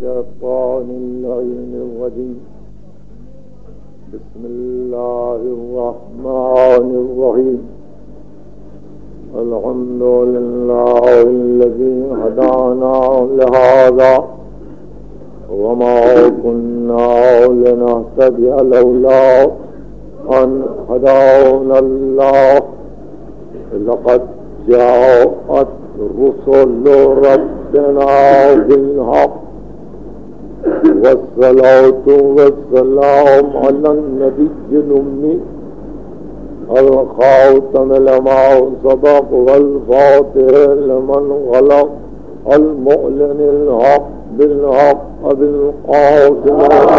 الشيطان اللعين الرجيم بسم الله الرحمن الرحيم الحمد لله الذي هدانا لهذا وما كنا لنهتدي لولا أن هدانا الله لقد جاءت رسل ربنا بالحق والصلاة والسلام على النبي الأمي الخاتم لما سبق والفاتح لمن غلق المؤمن الحق بالحق بالقاسم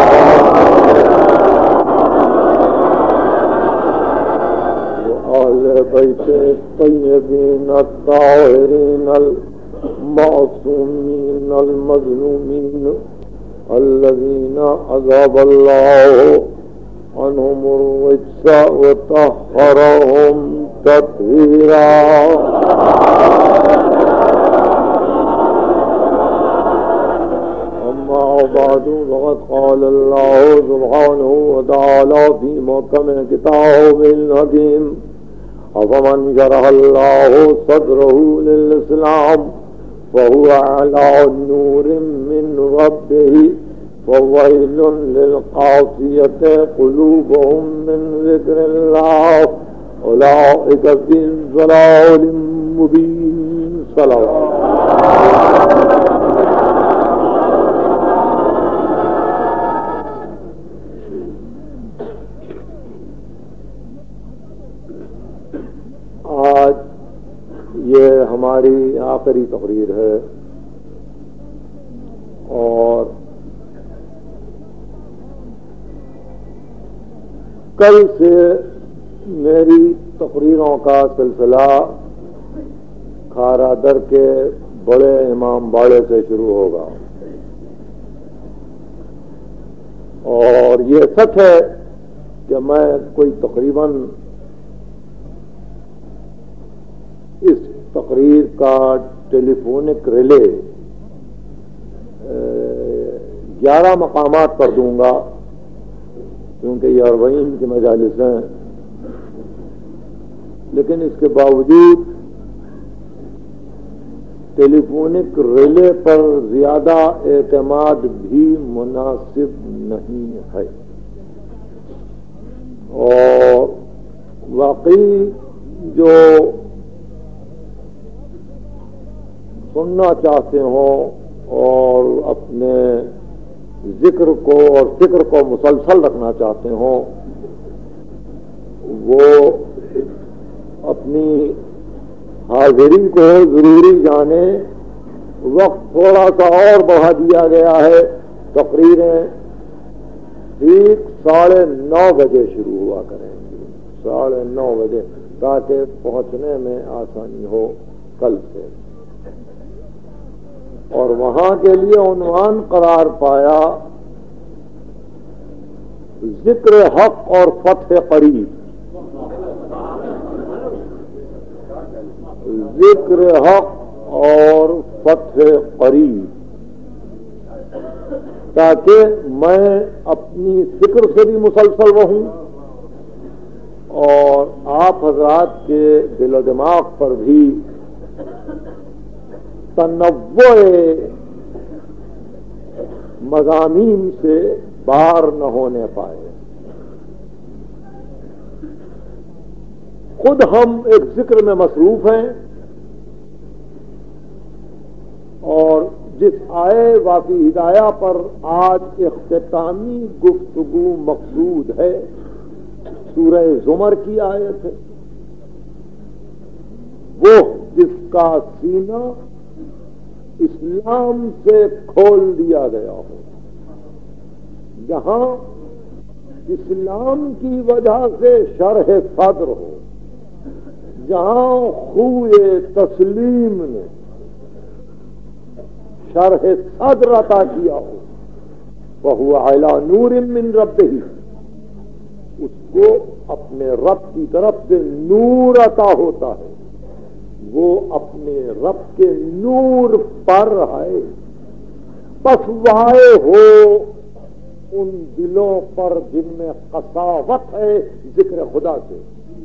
وآل بيت الطيبين الطاهرين المعصومين المظلومين الذين عذب الله عنهم الرجس وطهرهم تطهيرا. أما بعد فقد قال الله سبحانه وتعالى في محكم كتابه الحكيم أفمن شرح الله صدره للإسلام فهو على نور من ربه وويل للقاسية قلوبهم من ذكر الله أولئك في ضلال مبين. صلوات. آج یہ ہماری آخری تقریر ہے اور کل سے میری تقریروں کا سلسلہ کھارا در کے بڑے امام باڑے سے شروع ہوگا. اور یہ سچ ہے کہ میں کوئی تقریباً اس تقریر کا ٹیلی فونک ریلے 11 مقامات پر دوں گا کیونکہ یہ 40 کی مجالس ہیں، لیکن اس کے باوجود ٹیلی فونک ریلے پر زیادہ اعتماد بھی مناسب نہیں ہے. اور واقعی جو سننا چاہتے ہوں اور اپنے ذکر کو اور فکر کو مسلسل رکھنا چاہتے ہوں وہ اپنی حاضری کو ضروری جانے. وقت تھوڑا سا اور بڑھا دیا گیا ہے، تقریریں ٹھیک 9:30 بجے شروع ہوا کریں گے، 9:30 بجے، تاکہ پہنچنے میں آسانی ہو کل سے. اور وہاں کے لیے عنوان قرار پایا ذکر حق اور فتح قریب. ذکر حق اور فتح قریب، تاکہ میں اپنی فکر سے بھی مسلسل رہوں اور آپ حضرات کے دل و دماغ پر بھی تنوع مضامین سے بار نہ ہونے پائے. خود ہم ایک ذکر میں مصروف ہیں اور جس آئے واقعی ہدایہ پر آج اختتامی گفتگو مقصود ہے سورہ زمر کی آیت ہے، وہ جس کا سینہ اسلام سے کھول دیا گیا ہو، جہاں اسلام کی وجہ سے شرح صدر ہو، جہاں خوئے تسلیم نے شرح صدر عطا کیا ہو، وَهُوَ عَلَى نُورٍ مِّن رَبِّهِ، اس کو اپنے رب کی طرف سے نور عطا ہوتا ہے، وہ اپنے رب کے نور پر ہے. پس وائے ہو ان دلوں پر جن میں قساوت ہے ذکر خدا سے.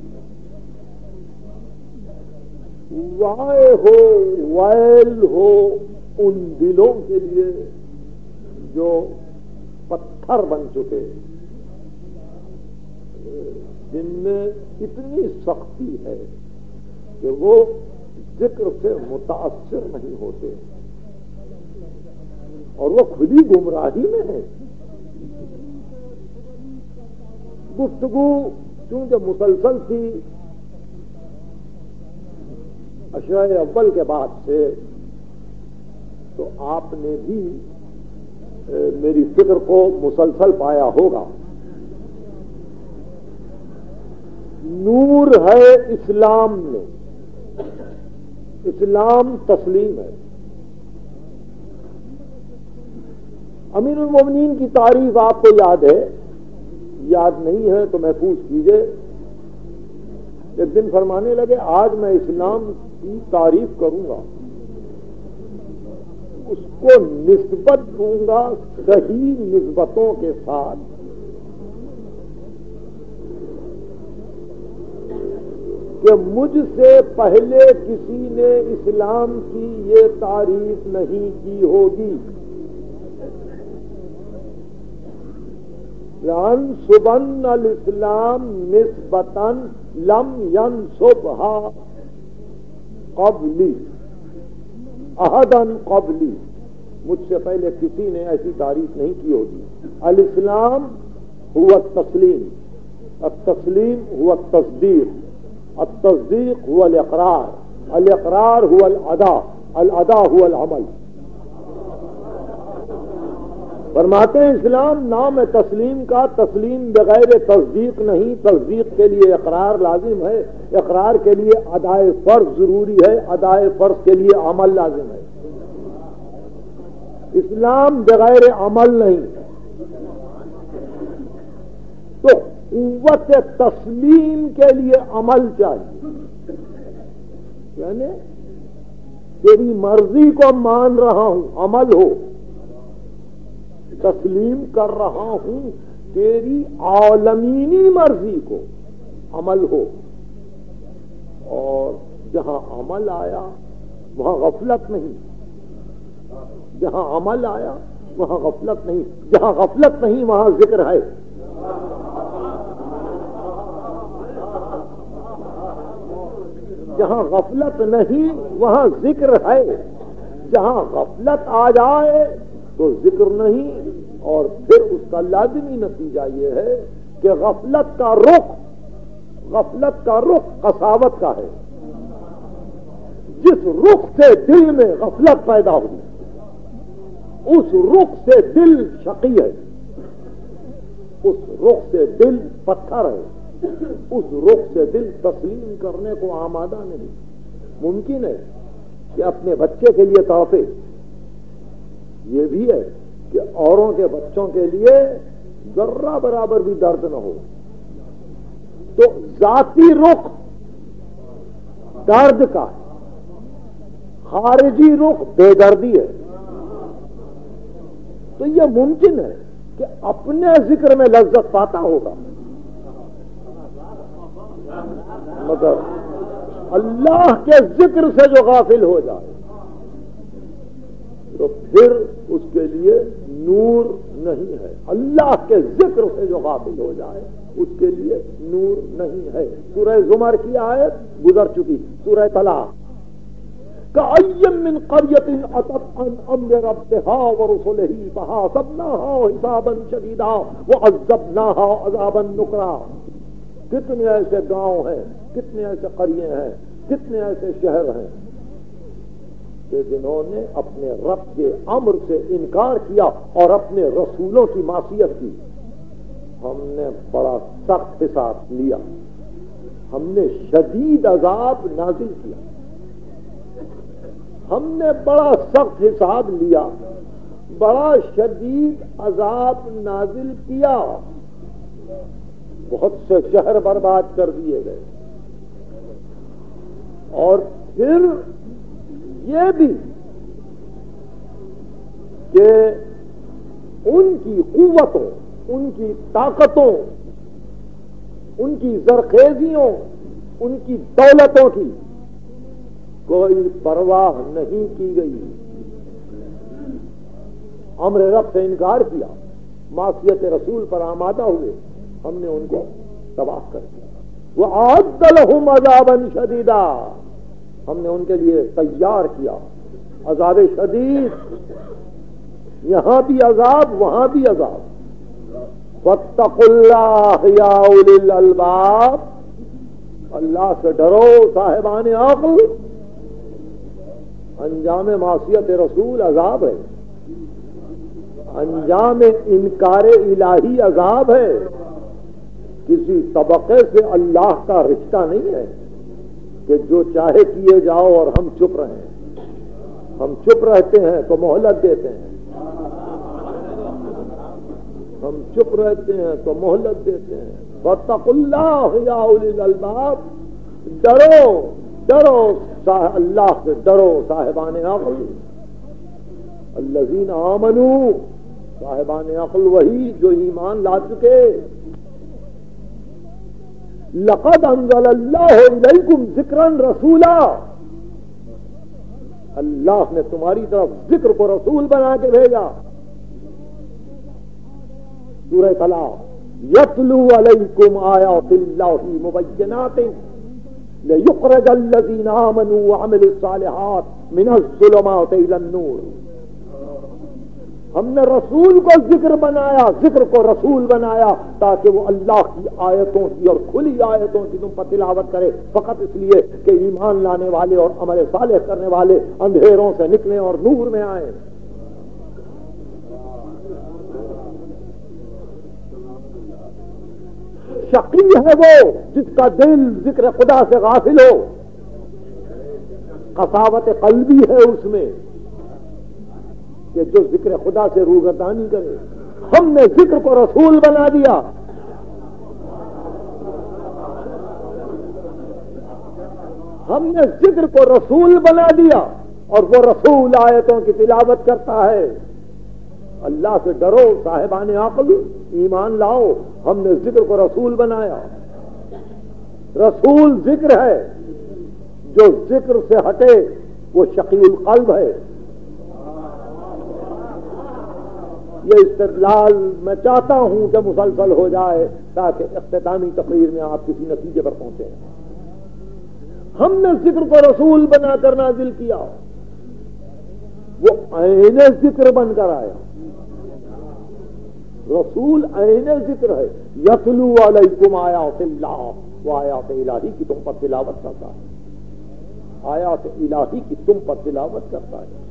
وائے ہو، ویل ہو ان دلوں کے لیے جو پتھر بن چکے، جن میں اتنی سختی ہے کہ وہ ذکر سے متاثر نہیں ہوتے اور وہ کھلی گمراہی میں ہے. گفتگو چونکہ مسلسل تھی عشرۂ اول کے بعد سے، تو آپ نے بھی میری فکر کو مسلسل پایا ہوگا. نور ہے اسلام میں، اسلام تسلیم ہے. امیر المومنین کی تعریف آپ کو یاد ہے، یاد نہیں ہے تو محفوظ کیجئے. ایک دن فرمانے لگے آج میں اسلام کی تعریف کروں گا، اس کو نسبت دوں گا صحیح نسبتوں کے ساتھ. کہ مجھ سے پہلے کسی نے اسلام کی یہ تعریف نہیں کی ہوگی. ينسبن الاسلام نسبتا لم ينسبها قبلی احدا قبلی، مجھ سے پہلے کسی نے ایسی تعریف نہیں کی ہوگی. الاسلام هو التسلیم، التسلیم هو التصدیق، التصدیق هو الاقرار، الاقرار هو الاداء، الاداء هو العمل. فرماتے ہیں اسلام نام ہے تسلیم کا، تسلیم بغیر تصدیق نہیں، تصدیق کے لیے اقرار لازم ہے، اقرار کے لیے ادائے فرض ضروری ہے، ادائے فرض کے لیے عمل لازم ہے. اسلام بغیر عمل نہیں. تو قوت تسلیم کے لیے عمل چاہیے، یعنی تیری مرضی کو مان رہا ہوں عمل ہو، تسلیم کر رہا ہوں تیری عالمینی مرضی کو عمل ہو. اور جہاں عمل آیا وہاں غفلت نہیں، جہاں عمل آیا وہاں غفلت نہیں، جہاں غفلت نہیں وہاں ذکر ہے. جہاں غفلت نہیں وہاں ذکر ہے. جہاں غفلت آ جائے تو ذکر نہیں. اور پھر اس کا لازمی نتیجہ یہ ہے کہ غفلت کا رخ قساوت کا ہے. جس رخ سے دل میں غفلت پیدا ہوئی اس رخ سے دل شقی ہے، اس رخ سے دل پتھر ہے، اس رخ سے دل تسلیم کرنے کو آمادہ نہیں. ممکن ہے کہ اپنے بچے کے لیے تڑپے، یہ بھی ہے کہ اوروں کے بچوں کے لیے ذرہ برابر بھی درد نہ ہو. تو ذاتی رخ درد کا ہے، خارجی رخ بے دردی ہے. تو یہ ممکن ہے کہ اپنے ذکر میں لذت پاتا ہوگا، مگر اللہ کے ذکر سے جو غافل ہو جائے تو پھر اس کے لیے نور نہیں ہے. اللہ کے ذکر سے جو غافل ہو جائے اس کے لیے نور نہیں ہے. سورہ زمر کی آیت گزر چکی، سورہ طلاق. كأي من قرية أتت عن أمر ربها ورسله فحاسبناها حسابا شديدا وعذبناها عذابا نكرا. کتنے ایسے گاؤں ہیں، کتنے ایسے قریے ہیں، کتنے ایسے شہر ہیں کہ جنہوں نے اپنے رب کے امر سے انکار کیا اور اپنے رسولوں کی معصیت کی. ہم نے بڑا سخت حساب لیا، ہم نے شدید عذاب نازل کیا، ہم نے بڑا سخت حساب لیا، بڑا شدید عذاب نازل کیا. بہت سے شہر برباد کر دیے گئے. اور پھر یہ بھی کہ ان کی قوتوں، ان کی طاقتوں، ان کی زرخیزیوں، ان کی دولتوں کی کوئی پرواہ نہیں کی گئی. امر رب سے انکار کیا، معصیت رسول پر آمادہ ہوئے، ہم نے ان کو تباہ کر دیا. وَأَعَدَّ لَهُمْ عَذَابًا شَدِيدًا، ہم نے ان کے لیے تیار کیا عذاب شدید، یہاں بھی عذاب وہاں بھی عذاب. وَاتَّقُوا اللَّهَ يَا أُولِي الْأَلْبَابِ، اللہ سے ڈرو صاحبان عقل. انجام معصیت رسول عذاب ہے، انجام انکار الہی عذاب ہے. کسی طبقے سے اللہ کا رشتہ نہیں ہے کہ جو چاہے کیے جاؤ اور ہم چپ رہیں. ہم چپ رہتے ہیں تو مہلت دیتے ہیں، ہم چپ رہتے ہیں تو مہلت دیتے ہیں. واتقوا اللہ یا اولی الالباب، ڈرو ڈرو اللہ سے ڈرو صاحبان عقل. الذین آمنوا، صاحبان عقل وہی جو ایمان لا چکے. لقد انزل اللہ الیکم ذکرا رسولا، اللہ نے تمہاری طرف ذکر کو رسول بنا کے بھیجا. سورہ طلاق، یتلو علیکم آیات اللہ مبینات لیخرج الذین آمنوا وعملوا الصالحات من الظلمات الی النور. ہم نے رسول کو ذکر بنایا، ذکر کو رسول بنایا تاکہ وہ اللہ کی آیتوں کی اور کھلی آیتوں کی تم پر تلاوت کرے، فقط اس لیے کہ ایمان لانے والے اور عمل صالح کرنے والے اندھیروں سے نکلیں اور نور میں آئیں. شقی ہے وہ جس کا دل ذکر خدا سے غافل ہو، قساوت قلبی ہے اس میں کہ جو ذکر خدا سے روگردانی کرے. ہم نے ذکر کو رسول بنا دیا. ہم نے ذکر کو رسول بنا دیا اور وہ رسول آیتوں کی تلاوت کرتا ہے. اللہ سے ڈرو صاحبان عقل، ایمان لاؤ. ہم نے ذکر کو رسول بنایا. رسول ذکر ہے، جو ذکر سے ہٹے وہ شقی القلب ہے. یہ استدلال میں چاہتا ہوں کہ مسلسل ہو جائے تاکہ اختتامی تقریر میں آپ کسی نتیجے پر پہنچیں. ہم نے ذکر کو رسول بنا کر نازل کیا، وہ عین ذکر بن کر آیا. رسول عین ذکر ہے. یتلو علیکم آیات اللہ، وہ آیات الہی کی تم پر تلاوت کرتا ہے. آیات الہی کی تم پر تلاوت کرتا ہے،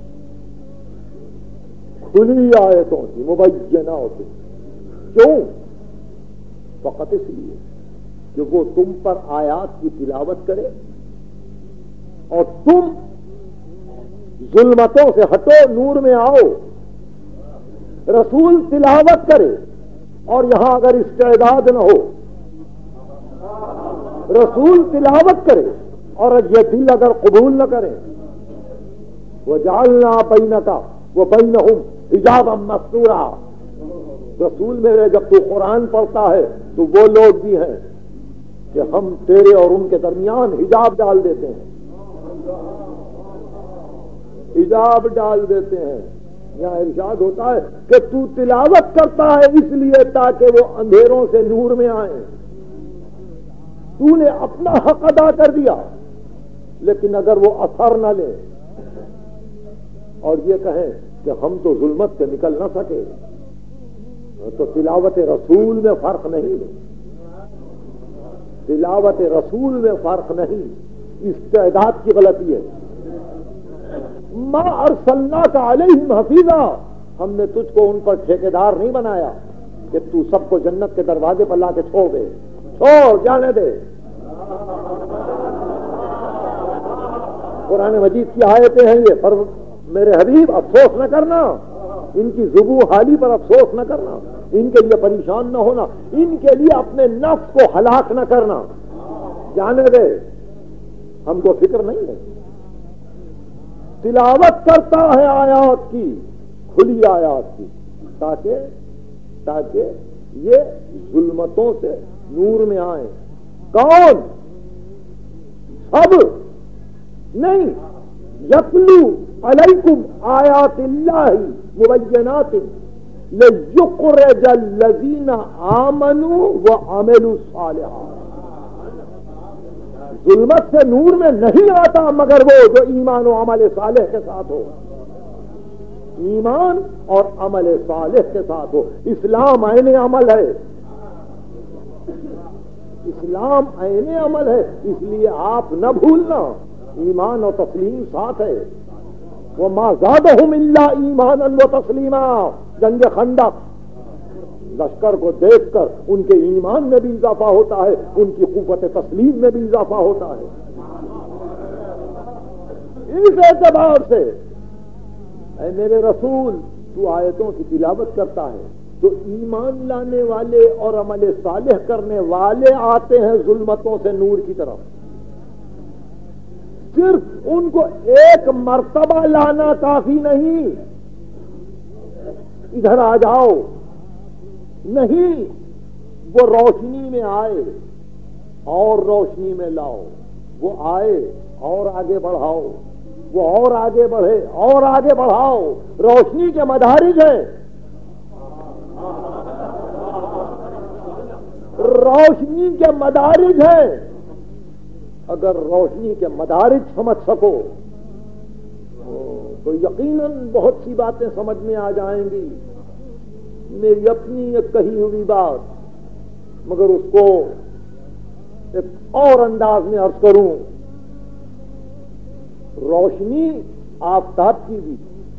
کھلی آیتوں کی مبینات کی. کیوں؟ فقط اس لیے کہ وہ تم پر آیات کی تلاوت کرے اور تم ظلمتوں سے ہٹو، نور میں آؤ. رسول تلاوت کرے اور یہاں اگر استعداد نہ ہو، رسول تلاوت کرے اور یہ دل اگر قبول نہ کرے، وَجَعَلْنَا بَيْنَكَ وَبَيْنَهُمْ حِجَابًا مَسْتُورًا. رسول میرے جب تو قرآن پڑھتا ہے تو وہ لوگ بھی ہیں کہ ہم تیرے اور ان کے درمیان حجاب ڈال دیتے ہیں، حجاب ڈال دیتے ہیں. یہاں ارشاد ہوتا ہے کہ تو تلاوت کرتا ہے اس لیے تاکہ وہ اندھیروں سے نور میں آئیں. تو نے اپنا حق ادا کر دیا، لیکن اگر وہ اثر نہ لے اور یہ کہیں کہ ہم تو ظلمت سے نکل نہ سکے، تو تلاوت رسول میں فرق نہیں. تلاوت رسول میں فرق نہیں، استعداد کی غلطی ہے. ما ارسلناک علیہم حفیظا، ہم نے تجھ کو ان پر ٹھیکیدار نہیں بنایا کہ تو سب کو جنت کے دروازے پر لا کے چھوڑ دے. چھوڑ جانے دے. قرآن مجید کی آیتیں ہیں یہ. پر میرے حبیب افسوس نہ کرنا، ان کی ذبو حالی پر افسوس نہ کرنا، ان کے لیے پریشان نہ ہونا، ان کے لیے اپنے نفس کو ہلاک نہ کرنا. جانے دے، ہم کو فکر نہیں ہے. تلاوت کرتا ہے آیات کی، کھلی آیات کی. تاکہ یہ ظلمتوں سے نور میں آئیں. کون؟ اب نہیں. یتلو علیکم آیات اللہ مبینات لیخرج الذین آمنوا وعملوا الصالحات. ظلمت سے نور میں نہیں آتا مگر وہ جو ایمان و عمل صالح کے ساتھ ہو. ایمان اور عمل صالح کے ساتھ ہو. اسلام عین عمل ہے. اسلام عین عمل ہے. اس لیے آپ نہ بھولنا ایمان اور تسلیم ساتھ ہے. وما زادہم الا ایمانا و تسلیما. جنگ خندق لشکر کو دیکھ کر ان کے ایمان میں بھی اضافہ ہوتا ہے, ان کی قوت تسلیم میں بھی اضافہ ہوتا ہے. اس اعتبار سے اے میرے رسول تو آیتوں کی تلاوت کرتا ہے تو ایمان لانے والے اور عمل صالح کرنے والے آتے ہیں ظلمتوں سے نور کی طرف. صرف ان کو ایک مرتبہ لانا کافی نہیں, ادھر آ جاؤ نہیں, وہ روشنی میں آئے اور روشنی میں لاؤ. وہ آئے اور آگے بڑھاؤ, وہ اور آگے بڑھے اور آگے بڑھاؤ. روشنی کے مدارج ہیں, روشنی کے مدارج ہیں. اگر روشنی کے مدارج سمجھ سکو تو یقیناً بہت سی باتیں سمجھ میں آ جائیں گی. میری اپنی ایک کہی ہوئی بات, مگر اس کو ایک اور انداز میں عرض کروں. روشنی آفتاب کی بھی,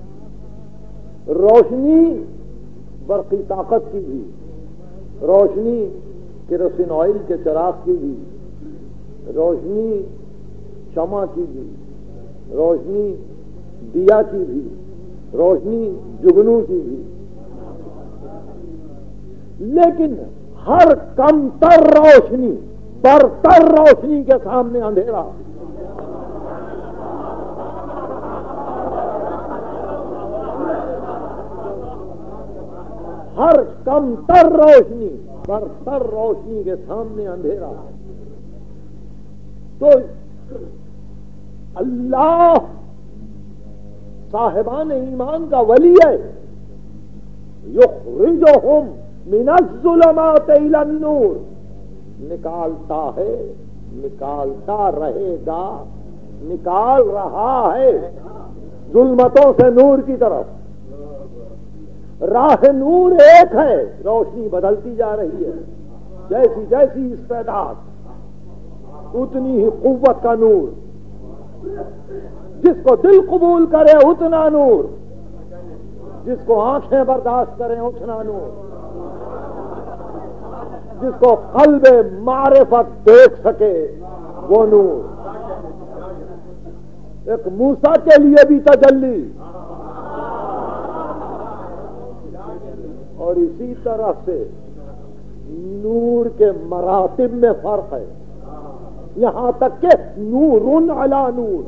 روشنی برقی طاقت کی بھی, روشنی کیروسین آئل کے چراغ کی بھی, روشنی شمع کی بھی, روشنی دیا کی بھی, روشنی جگنو کی بھی. لیکن ہر کم تر روشنی برتر روشنی کے سامنے اندھیرا. ہر کم تر روشنی برتر روشنی کے سامنے اندھیرا. تو اللہ صاحبان ایمان کا ولی ہے. یخرجہم من الظلمات الی النور. نکالتا ہے, نکالتا رہے گا, نکال رہا ہے ظلمتوں سے نور کی طرف. راہ نور ایک ہے, روشنی بدلتی جا رہی ہے. جیسی جیسی استعداد اتنی ہی قوت کا نور. جس کو دل قبول کرے اتنا نور, جس کو آنکھیں برداشت کریں اتنا نور, جس کو قلب معرفت دیکھ سکے وہ نور. ایک موسیٰ کے لیے بھی تجلی, اور اسی طرح سے نور کے مراتب میں فرق ہے. یہاں تک کہ نور علی نور.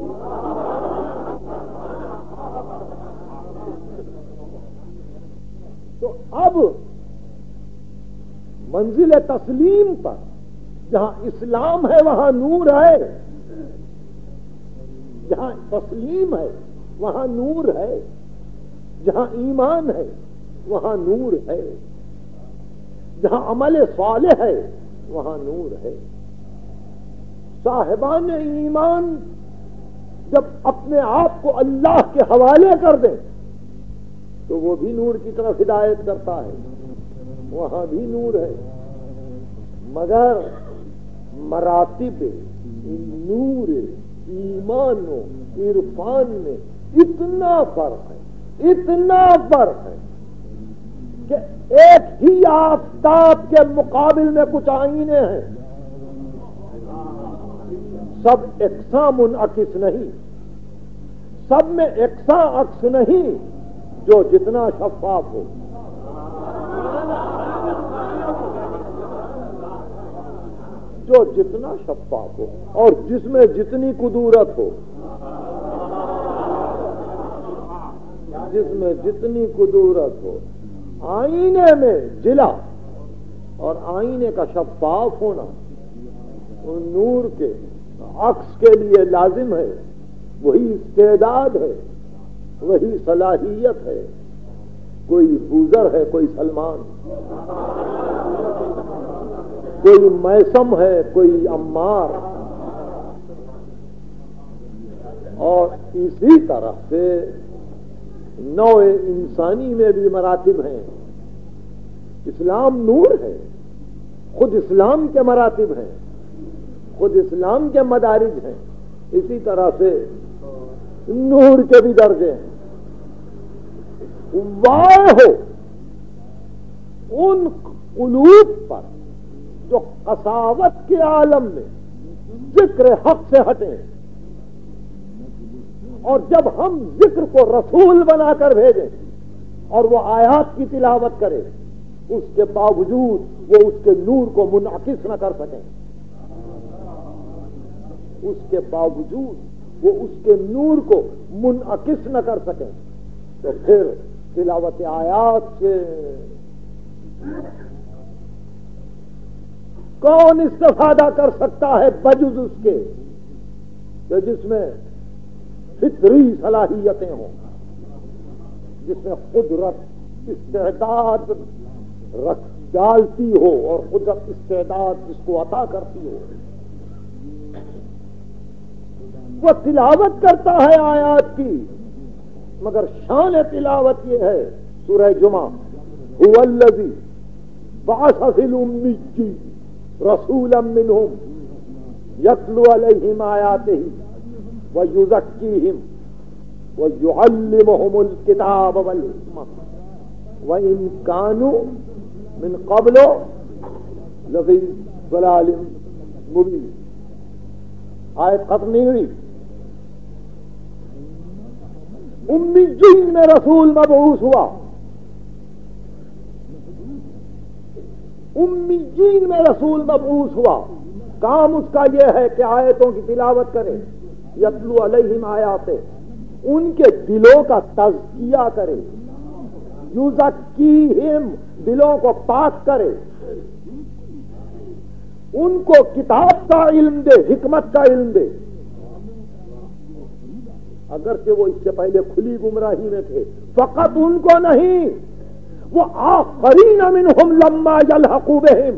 تو اب منزل تسلیم پر جہاں اسلام ہے وہاں نور ہے, جہاں تسلیم ہے وہاں نور ہے, جہاں ایمان ہے وہاں نور ہے, جہاں عمل صالح ہے وہاں نور ہے. صاحبان ایمان جب اپنے آپ کو اللہ کے حوالے کر دیں تو وہ بھی نور کی طرف ہدایت کرتا ہے, وہاں بھی نور ہے. مگر مراتب نور ایمان و عرفان میں اتنا فرق ہے, اتنا فرق ہے کہ ایک ہی آفتاب کے مقابل میں کچھ آئینے ہیں. سب یکساں منعکس نہیں, سب میں یکساں عکس نہیں. جو جتنا شفاف ہو, جو جتنا شفاف ہو اور جس میں جتنی قدرت ہو, جس میں جتنی قدرت ہو. آئینے میں جلا اور آئینے کا شفاف ہونا نور کے عکس کے لیے لازم ہے. وہی استعداد ہے, وہی صلاحیت ہے. کوئی بوزر ہے, کوئی سلمان, کوئی میسم ہے, کوئی عمار. اور اسی طرح سے نوع انسانی میں بھی مراتب ہیں. اسلام نور ہے, خود اسلام کے مراتب ہیں, خود اسلام کے مدارج ہیں. اسی طرح سے نور کے بھی درجے ہیں. واہ ہو ان قلوب پر جو قساوت کے عالم میں ذکر حق سے ہٹیں, اور جب ہم ذکر کو رسول بنا کر بھیجیں اور وہ آیات کی تلاوت کرے, اس کے باوجود وہ اس کے نور کو منعکس نہ کر سکیں. اس کے باوجود وہ اس کے نور کو منعکس نہ کر سکیں, تو پھر تلاوت آیات سے کون استفادہ کر سکتا ہے بجز اس کے کہ جس میں فطری صلاحیتیں ہوں, جس میں قدرت استعداد رکھ ڈالتی ہو اور قدرت استعداد جس کو عطا کرتی ہو. وہ تلاوت کرتا ہے آیات کی, مگر شان تلاوت یہ ہے. سورہ جمعہ هو الذی بعث فی الامیین رسولا منہم یتلو علیہم آیاتہ وَيُزَكِّيهِمْ وَيُعَلِّمُهُمُ الْكِتَابَ وَالْحِكْمَةَ وَإِنْ كَانُوا مِنْ قَبْلُ لَفِي ضَلَالٍ مُبِينٍ. آیت ختم نہیں ہوئی. امیین میں رسول مبعوث ہوا, امیین میں رسول مبعوث ہوا. کام اس کا یہ ہے کہ آیتوں کی تلاوت کرے, یتلو علیہم آیات, ان کے دلوں کا تزکیہ کرے, یزکیہم, دلوں کو پاک کرے, ان کو کتاب کا علم دے, حکمت کا علم دے. اگرچہ وہ اس سے پہلے کھلی گمراہی میں تھے, فقط ان کو نہیں, وہ آخرین منہم لما یلحقوا بہم,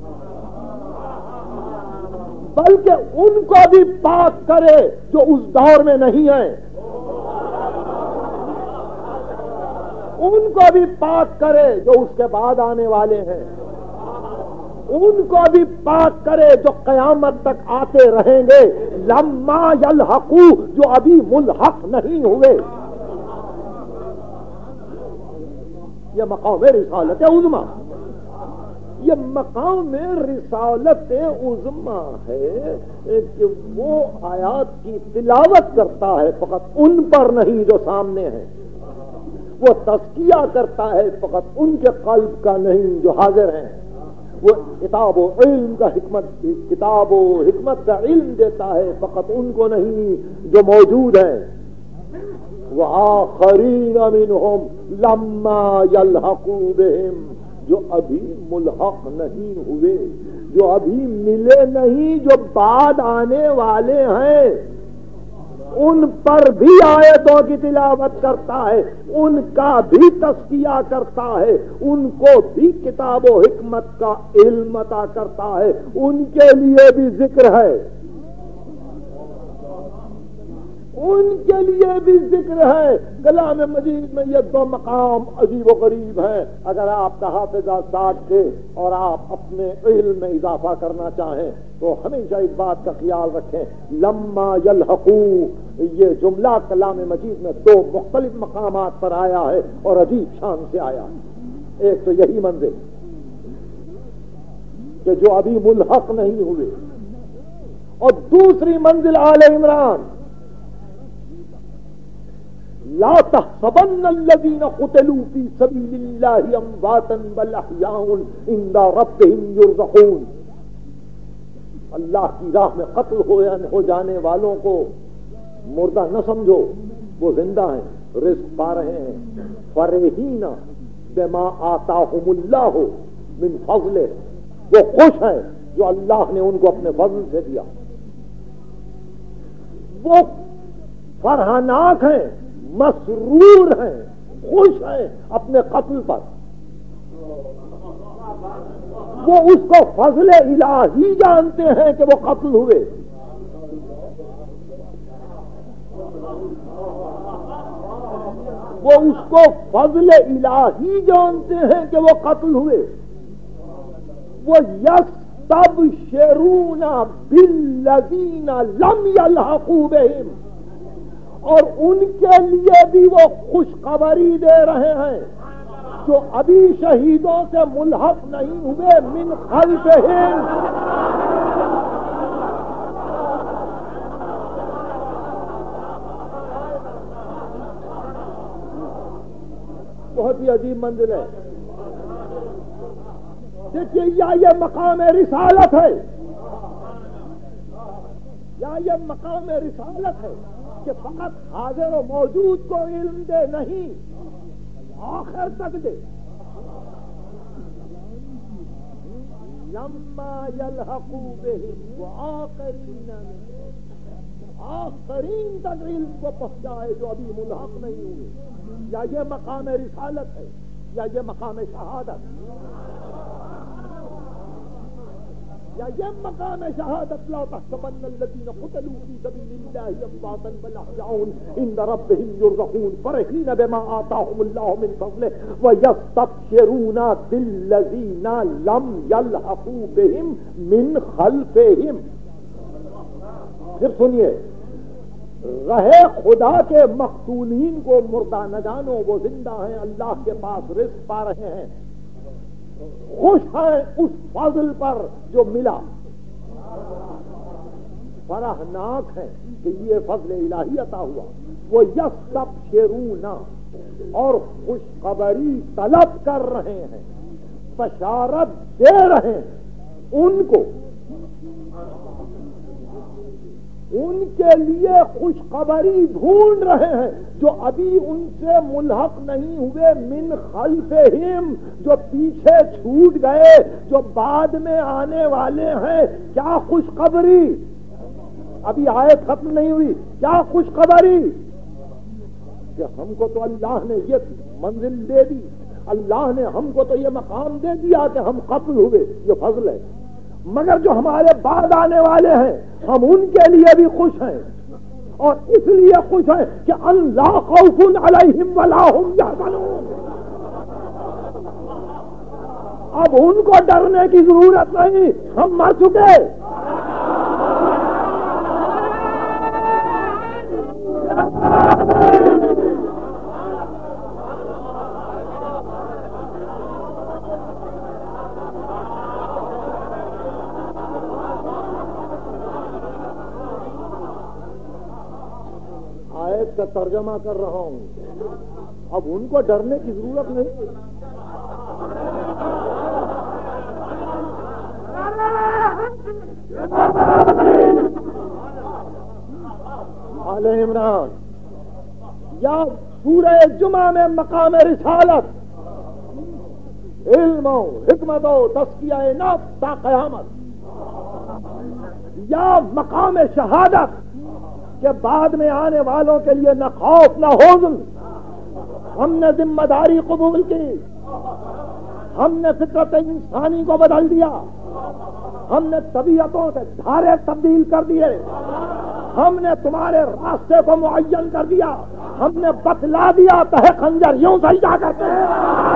بلکہ ان کو بھی پاک کرے جو اس دور میں نہیں ہیں, ان کو بھی پاک کرے جو اس کے بعد آنے والے ہیں, ان کو بھی پاک کرے جو قیامت تک آتے رہیں گے. لما یلحقوا, جو ابھی ملحق نہیں ہوئے. یہ مقام رسالت عظما, یہ مقام رسالت عظما ہے کہ وہ آیات کی تلاوت کرتا ہے فقط ان پر نہیں جو سامنے ہیں, وہ تزکیہ کرتا ہے فقط ان کے قلب کا نہیں جو حاضر ہیں, وہ کتاب و علم کا کتاب و حکمت کا علم دیتا ہے فقط ان کو نہیں جو موجود ہیں. وآخرین منہم لما یلحقوا بہم, جو ابھی ملحق نہیں ہوئے, جو ابھی ملے نہیں, جو بعد آنے والے ہیں, ان پر بھی آیتوں کی تلاوت کرتا ہے, ان کا بھی تزکیہ کرتا ہے, ان کو بھی کتاب و حکمت کا علم عطا کرتا ہے, ان کے لیے بھی ذکر ہے, ان کے لیے بھی ذکر ہے. کلام مجید میں یہ دو مقام عجیب و غریب ہیں. اگر آپ تحفظ ساتھ تھے اور آپ اپنے علم میں اضافہ کرنا چاہیں تو ہمیشہ اس بات کا خیال رکھیں, لما یلحقوا, یہ جملہ کلام مجید میں دو مختلف مقامات پر آیا ہے اور عجیب شان سے آیا ہے. ایک تو یہی منزل کہ جو ابھی ملحق نہیں ہوئے, اور دوسری منزل آل عمران, لا تحسبن الذين قتلوا في سبيل الله امواتا بل احياء عند ربهم يرزقون. اللہ کی راہ میں قتل ہو جانے والوں کو مردہ نہ سمجھو, وہ زندہ ہیں, رزق پا رہے ہیں. فرحین بما آتاہم اللہ من فضل، وہ خوش ہیں جو اللہ نے ان کو اپنے فضل سے دیا، وہ فرحاناک ہیں، مسرور ہیں، خوش ہیں اپنے قتل پر، وہ اس کو فضل الہی جانتے ہیں کہ وہ قتل ہوئے، وہ اس کو فضل الہی جانتے ہیں کہ وہ قتل ہوئے، وہ یستبشرون بالذین لم یلحقوا بہم، اور ان کے لیے بھی وہ خوشخبری دے رہے ہیں جو ابھی شہیدوں سے ملحق نہیں ہوئے، من خلفہم، بہت ہی عجیب منزل ہے۔ دیکھیے یا یہ مقام رسالت ہے، یا یہ مقام رسالت ہے کہ فقط حاضر و موجود کو علم دے، نہیں آخر تک دے۔ لما یلحقوا بہم وآخرین، آخرین تک علم کو پہنچائے جو ابھی ملحق نہیں ہوئے، یا یہ مقام رسالت ہے یا یہ مقام شہادت، یا یہ مقام شہادت۔ لا تحسبن الذین قتلوا فی سبیل اللہ امواتا بل احیاء عند ربهم یرزقون فرحین بما آتاهم اللہ من فضلہ ویستبشرون بالذین لم یلحقوا بهم من خلفهم۔ پھر سنیے، رہے خدا کے مقتولین کو مردہ نہ جانو، وہ زندہ ہیں، اللہ کے پاس رزق پا رہے ہیں، خوش ہیں اس فضل پر جو ملا، فرحناک ہیں کہ یہ فضل الہی عطا ہوا، وہ یستبشرون، اور خوشخبری طلب کر رہے ہیں، بشارت دے رہے ہیں ان کو، ان کے لیے خوشخبری ڈھونڈ رہے ہیں جو ابھی ان سے ملحق نہیں ہوئے، من خلفہم، جو پیچھے چھوٹ گئے، جو بعد میں آنے والے ہیں۔ کیا خوشخبری؟ ابھی آیت ختم نہیں ہوئی، کیا خوشخبری؟ کہ ہم کو تو اللہ نے یہ منزل دے دی، اللہ نے ہم کو تو یہ مقام دے دیا کہ ہم قتل ہوئے، یہ فضل ہے، مگر جو ہمارے بعد آنے والے ہیں ہم ان کے لیے بھی خوش ہیں، اور اس لیے خوش ہیں کہ لا خوف علیہم ولا هم یحزنون، اب ان کو ڈرنے کی ضرورت نہیں، ہم مر چکے۔ آیت کا ترجمہ کر رہا ہوں، اب ان کو ڈرنے کی ضرورت نہیں۔ آل عمران یا سورہ جمعہ میں مقام رسالت، علم و حکمت و تزکیہ نفس تا قیامت، یا مقام شہادت کہ بعد میں آنے والوں کے لیے نہ خوف نہ حزن، ہم نے ذمہ داری قبول کی، ہم نے فطرت انسانی کو بدل دیا، ہم نے طبیعتوں سے دھارے تبدیل کر دیے، ہم نے تمہارے راستے کو معین کر دیا، ہم نے بتلا دیا تہ خنجر یوں سجدہ کرتے ہیں۔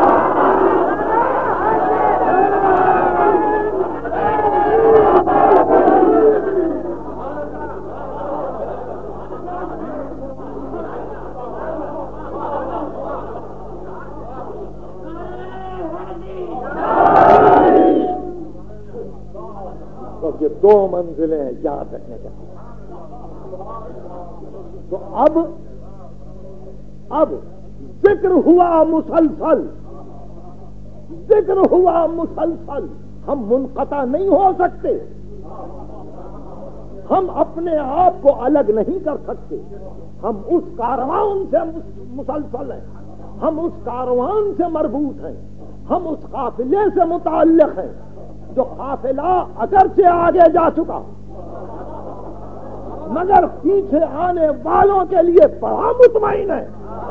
یہ دو منزلیں یاد رکھنے کا۔ تو اب ذکر ہوا مسلسل، ذکر ہوا مسلسل، ہم منقطع نہیں ہو سکتے، ہم اپنے آپ کو الگ نہیں کر سکتے، ہم اس کاروان سے مسلسل ہیں، ہم اس کاروان سے مربوط ہیں، ہم اس قافلے سے متعلق ہیں جو قافلہ اگرچہ آگے جا چکا مگر پیچھے آنے والوں کے لیے بڑا مطمئن ہے،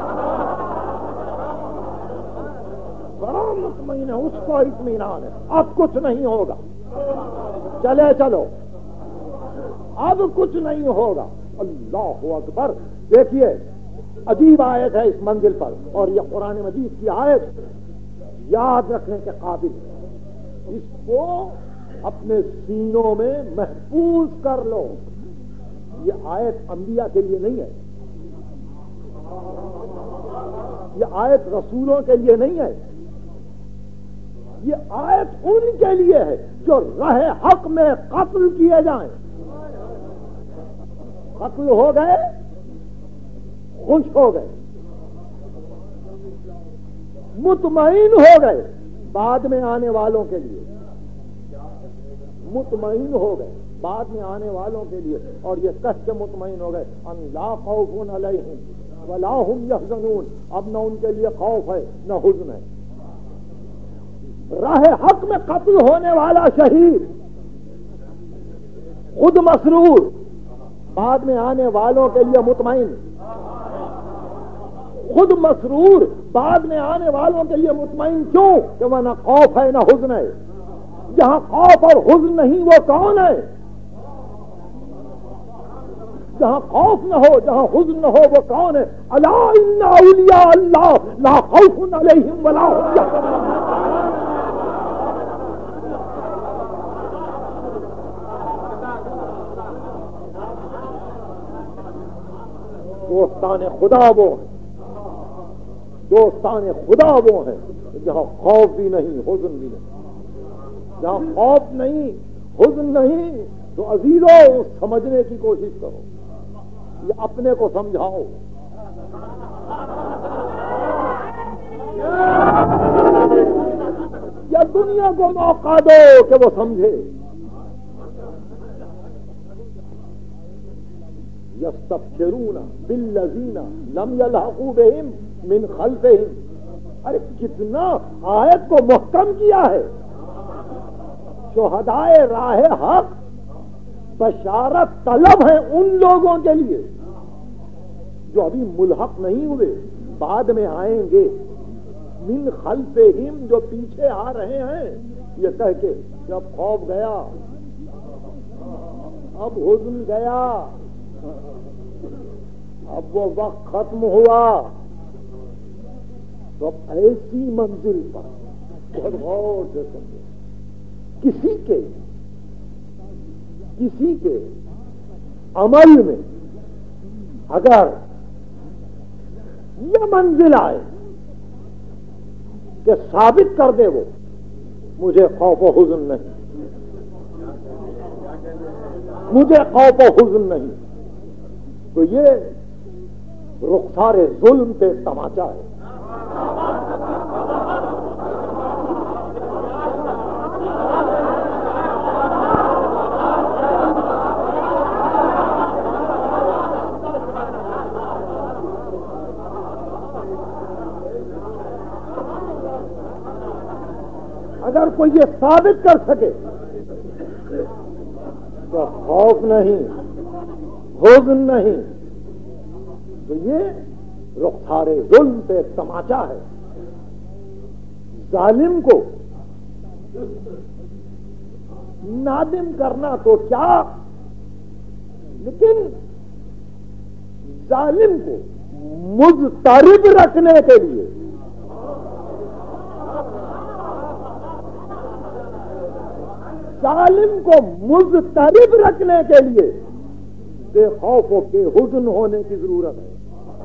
بڑا مطمئن ہے، اس کو اطمینان ہے اب کچھ نہیں ہوگا، چلے چلو اب کچھ نہیں ہوگا۔ اللہ اکبر! دیکھیے عجیب آیت ہے اس منزل پر، اور یہ قرآن مجید کی آیت یاد رکھنے کے قابل ہے، اس کو اپنے سینوں میں محفوظ کر لو۔ یہ آیت انبیاء کے لیے نہیں ہے، یہ آیت رسولوں کے لیے نہیں ہے، یہ آیت ان کے لیے ہے جو راہ حق میں قتل کیے جائیں، قتل ہو گئے خوش ہو گئے، مطمئن ہو گئے، بعد میں آنے والوں کے لیے مطمئن ہو گئے، بعد میں آنے والوں کے لیے، اور یہ کہہ کے مطمئن ہو گئے ان لا خوف علیہم ولا هم یحزنون، اب نہ ان کے لیے خوف ہے نہ حزن ہے۔ راہ حق میں قتل ہونے والا شہید خود مسرور، بعد میں آنے والوں کے لیے مطمئن، خود مسرور بعد میں آنے والوں کے لیے مطمئن، کیوں کہ وہ نہ خوف ہے نہ حزن ہے۔ جہاں خوف اور حزن نہیں وہ کون ہے؟ جہاں خوف نہ ہو جہاں حزن نہ ہو وہ کون ہے؟ الا ان اولیاء اللہ لا خوف علیہم ولا هم یحزنون۔ دوستان خدا وہ ہیں، دوستان خدا وہ ہیں جہاں خوف بھی نہیں حزن بھی نہیں، جہاں خوف نہیں حزن نہیں تو عزیزو سمجھنے کی کوشش کرو، یہ اپنے کو سمجھاؤ، یا دنیا کو موقع دو کہ وہ سمجھے۔ یستبشرون بالذین لم یلحقوا بہم من خلفہم، ارے کتنا آیت کو محکم کیا ہے۔ شہدائے راہ حق بشارت طلب ہے ان لوگوں کے لیے جو ابھی ملحق نہیں ہوئے، بعد میں آئیں گے، من خلفہم جو پیچھے آ رہے ہیں، یہ کہہ کے جب خوف گیا اب حزن گیا اب وہ وقت ختم ہوا، تو اب ایسی منزل پر بہت غور سے سمجھے، کسی کے عمل میں اگر یہ منزل آئے کہ ثابت کر دے وہ مجھے خوف و حزن نہیں، مجھے خوف و حزن نہیں، تو یہ رخسار ظلم پہ تماچا ہے۔ اگر کوئی یہ ثابت کر سکے تو خوف نہیں حزن نہیں، تو یہ رخسار ظلم پہ تماچا ہے۔ ظالم کو نادم کرنا تو کیا، لیکن ظالم کو مضطرب رکھنے کے لیے، ظالم کو مضطرب رکھنے کے لیے بے خوف و بے حزن ہونے کی ضرورت ہے۔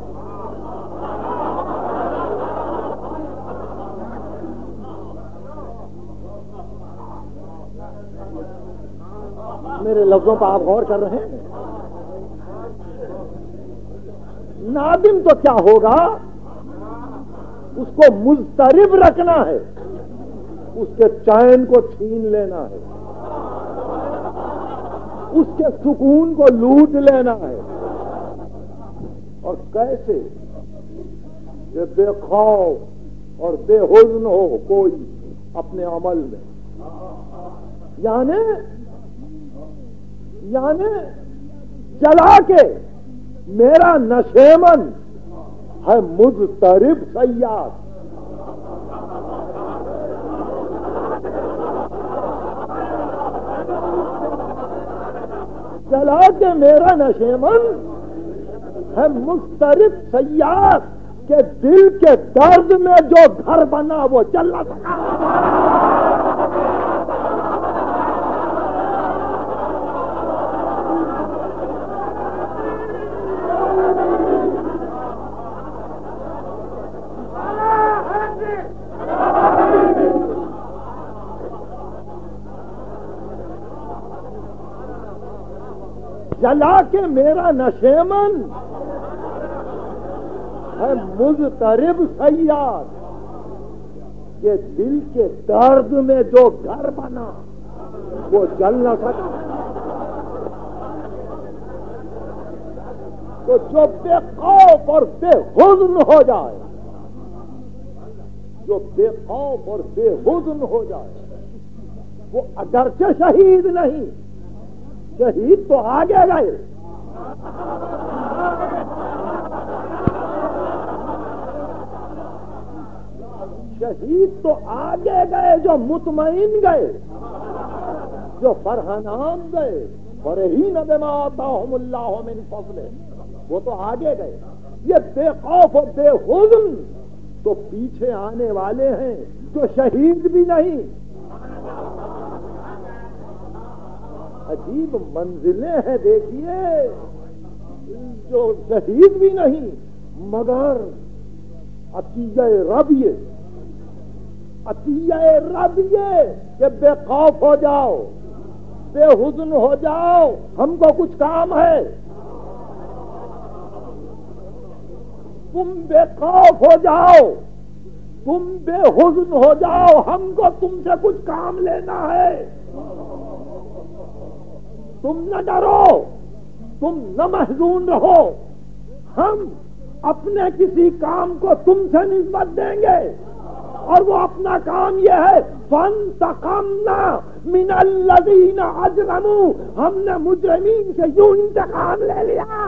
میرے لفظوں پر آپ غور کر رہے ہیں؟ نادم تو کیا ہوگا، اس کو مضطرب رکھنا ہے، اس کے چین کو چھین لینا ہے، اس کے سکون کو لوٹ لینا ہے۔ اور کیسے؟ کہ بے خوف اور بے حزن ہو کوئی اپنے عمل میں، یعنی جلا کے میرا نشیمن ہے مضطرب صیاد، جلا کے میرا نشیمن ہے مضطرب صیاد کہ دل کے درد میں جو گھر بنا وہ چل نہ سکا۔ جلا کے میرا نشیمن ہے مضطرب صیاد کہ دل کے درد میں جو گھر بنا وہ جل نہ سکا۔ تو جو بے خوف اور بے حزن ہو جائے، جو بے خوف اور بے حزن ہو جائے، وہ اگرچہ شہید نہیں، شہید تو آگے گئے، شہید تو آگے گئے، جو مطمئن گئے، جو فرحانان گئے، فرحین بما آتاہم اللہ من فضلہ، وہ تو آگے گئے۔ یہ بے خوف اور بے حزن تو پیچھے آنے والے ہیں جو شہید بھی نہیں۔ عجیب منزلیں ہیں، دیکھیے، جو شہید بھی نہیں مگر عطیہ رب یہ کہ بے خوف ہو جاؤ، بے حزن ہو جاؤ، ہم کو کچھ کام ہے۔ تم بے خوف ہو جاؤ، تم بے حزن ہو جاؤ، ہم کو تم سے کچھ کام لینا ہے۔ تم نہ ڈرو، تم نہ محزون رہو، ہم اپنے کسی کام کو تم سے نسبت دیں گے، اور وہ اپنا کام یہ ہے فانتقمنا من الذین اجرموا، ہم نے مجرمین سے یوں انتقام لے لیا۔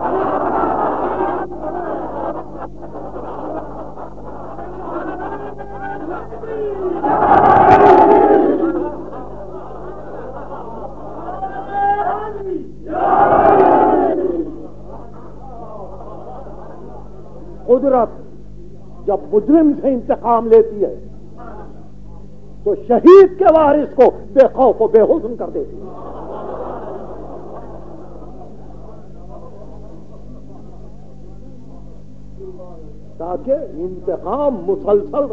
قدرت جب مجرم سے انتقام لیتی ہے تو شہید کے وارث کو بے خوف و بے حزن کر دیتی ہے۔ تاکہ انتقام مسلسل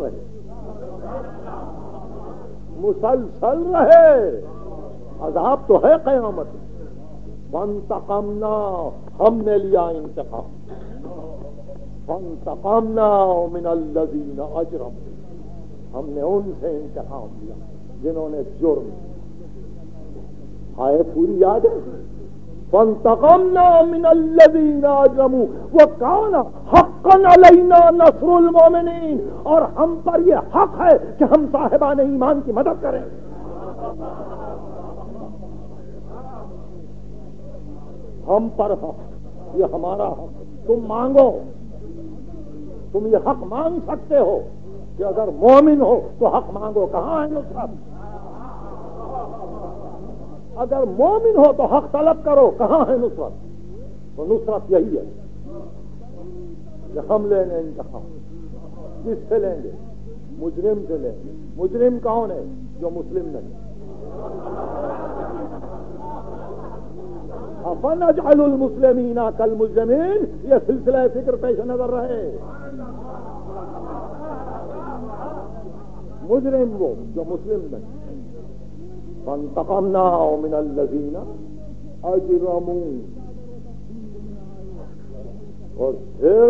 رہے، عذاب تو ہے قیامت میں۔ فانتقمنا، ہم نے لیا انتقام، فانتقمنا من الذین اجرموا، ہم نے ان سے انتقام لیا جنہوں نے جرم، آیت پوری یاد ہے، فانتقمنا من الذین اجرموا وکان حقا علینا نصر المؤمنین، اور ہم پر یہ حق ہے کہ ہم صاحبان ایمان کی مدد کریں۔ ہم پر حق، یہ ہمارا حق، تم مانگو، تم یہ حق مانگ سکتے ہو کہ اگر مومن ہو تو حق مانگو، کہاں ہے نصرت؟ اگر مومن ہو تو حق طلب کرو، کہاں ہے نصرت؟ تو نصرت یہی ہے کہ ہم لیں گے انتقام۔ کس سے لیں گے؟ مجرم سے لیں گے۔ مجرم کون ہے؟ جو مسلم نہیں۔ افنجعل المسلمین کالمجرمین، یہ سلسلہ فکر پیش نظر رہے۔ مجرم وہ جو مسلم نہیں۔ فانتقمنا من الذین اجرموا، اور پھر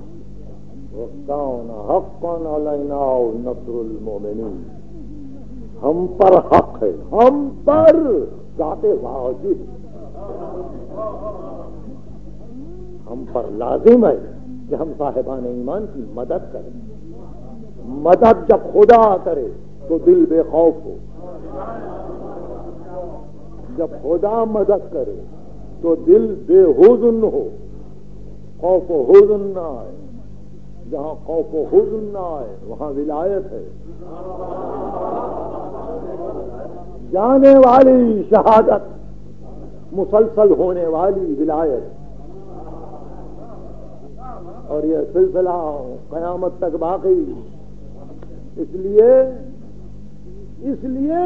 وکان حقا علینا نصر المؤمنین، ہم پر حق ہے، ہم پر ذات واجب، ہم پر لازم ہے کہ ہم صاحبان ایمان کی مدد کریں. مدد جب خدا کرے تو دل بے خوف ہو، جب خدا مدد کرے تو دل بے حزن ہو، خوف و حزن نہ آئے. جہاں خوف و حزن نہ آئے وہاں ولایت ہے. جانے والی شہادت، مسلسل ہونے والی ولایت. اور یہ سلسلہ قیامت تک باقی. اس لیے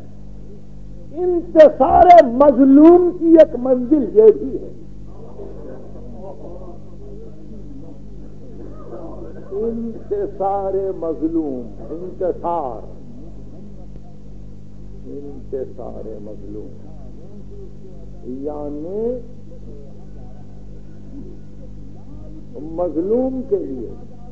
انتصار مظلوم کی ایک منزل یہ بھی ہے. انتصار مظلوم، انتصار مظلوم یعنی مظلوم کے لیے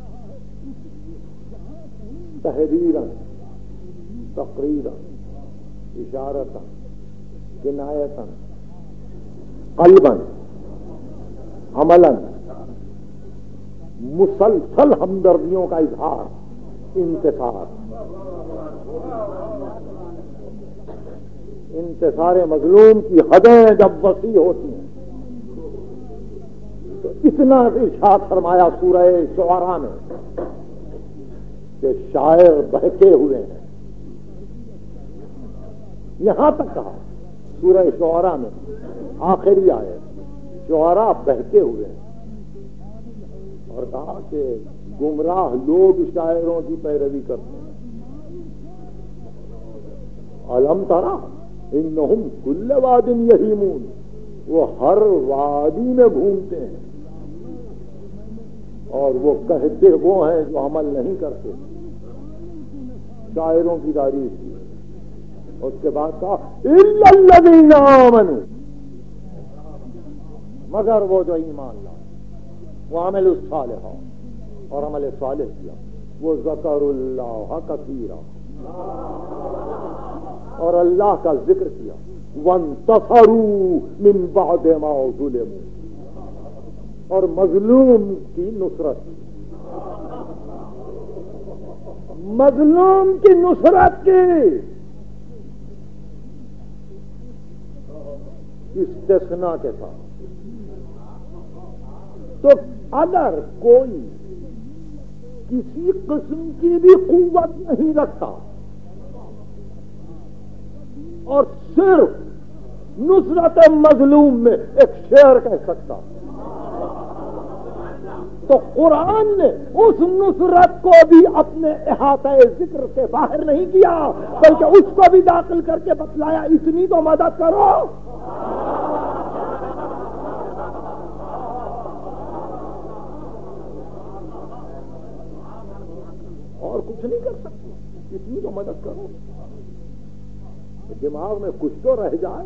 تحریراً، تقریراً، اشارتاً، کنایتاً، قلباً، عملاً مسلسل ہمدردیوں کا اظہار، انتصار. انتصار مظلوم کی حدیں جب وسیع ہوتی ہیں تو اتنا ارشاد فرمایا سورہ شعراء میں کہ شاعر بہکے ہوئے ہیں. یہاں تک کہا سورہ شعراء میں آخری آیت، شعراء بہکے ہوئے ہیں. اور کہا کہ گمراہ لوگ شاعروں کی پیروی کرتے ہیں. الم ترا انہم کل واد یہیمون، وہ ہر وادی میں گھومتے ہیں اور وہ کہتے وہ ہیں جو عمل نہیں کرتے. شاعروں کی تعریف کی. اس کے بعد کہا الا الذین آمنوا، مگر وہ جو ایمان لائے، وہ عمل الصالحات اور عمل صالح کیا، وہ ذکر اللہ کثیرا اور اللہ کا ذکر کیا، وانتصروا من بعد ما ظلموا اور مظلوم کی نصرت کی. مظلوم کی نصرت کی. استثناء کے ساتھ. تو اگر کوئی کسی قسم کی بھی قوت نہیں رکھتا اور صرف نصرت مظلوم میں ایک شعر کہہ سکتا تو قرآن نے اس نصرت کو بھی اپنے احاطہ ذکر سے باہر نہیں کیا، بلکہ اس کو بھی داخل کر کے بتلایا اتنی تو مدد کرو. اور کچھ نہیں کر سکتے، اتنی تو مدد کرو. دماغ میں کچھ تو رہ جائے.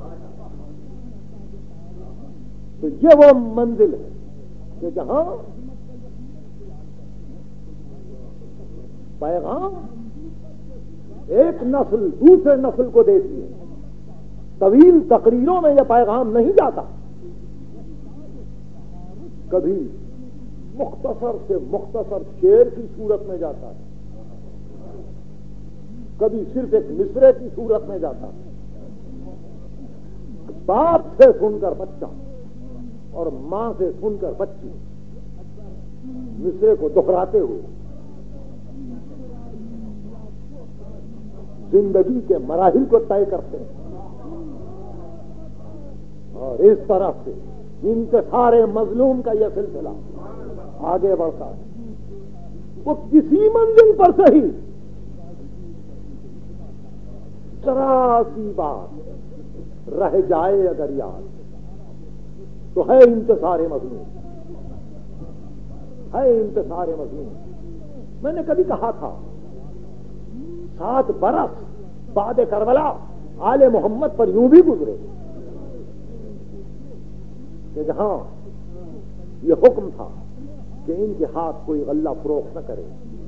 تو یہ وہ منزل ہے کہ جہاں پیغام ایک نسل دوسرے نسل کو دیتی ہے. طویل تقریروں میں یہ پیغام نہیں جاتا، کبھی مختصر سے مختصر شعر کی صورت میں جاتا ہے، کبھی صرف ایک مصرے کی صورت میں جاتا ہے. باپ سے سن کر بچہ اور ماں سے سن کر بچی مصرے کو دہراتے ہوئے زندگی کے مراحل کو طے کرتے ہیں. اور اس طرح سے انتصار مظلوم کا یہ سلسلہ آگے بڑھتا ہے. وہ کسی منزل پر صحیح ذرا سی بات رہ جائے اگر یاد تو ہے انتصار مظلوم، ہے انتصار مظلوم. میں نے کبھی کہا تھا 7 برس بعد کربلا آل محمد پر یوں بھی گزرے کہ جہاں یہ حکم تھا کہ ان کے ہاتھ کوئی غلہ فروخت نہ کرے،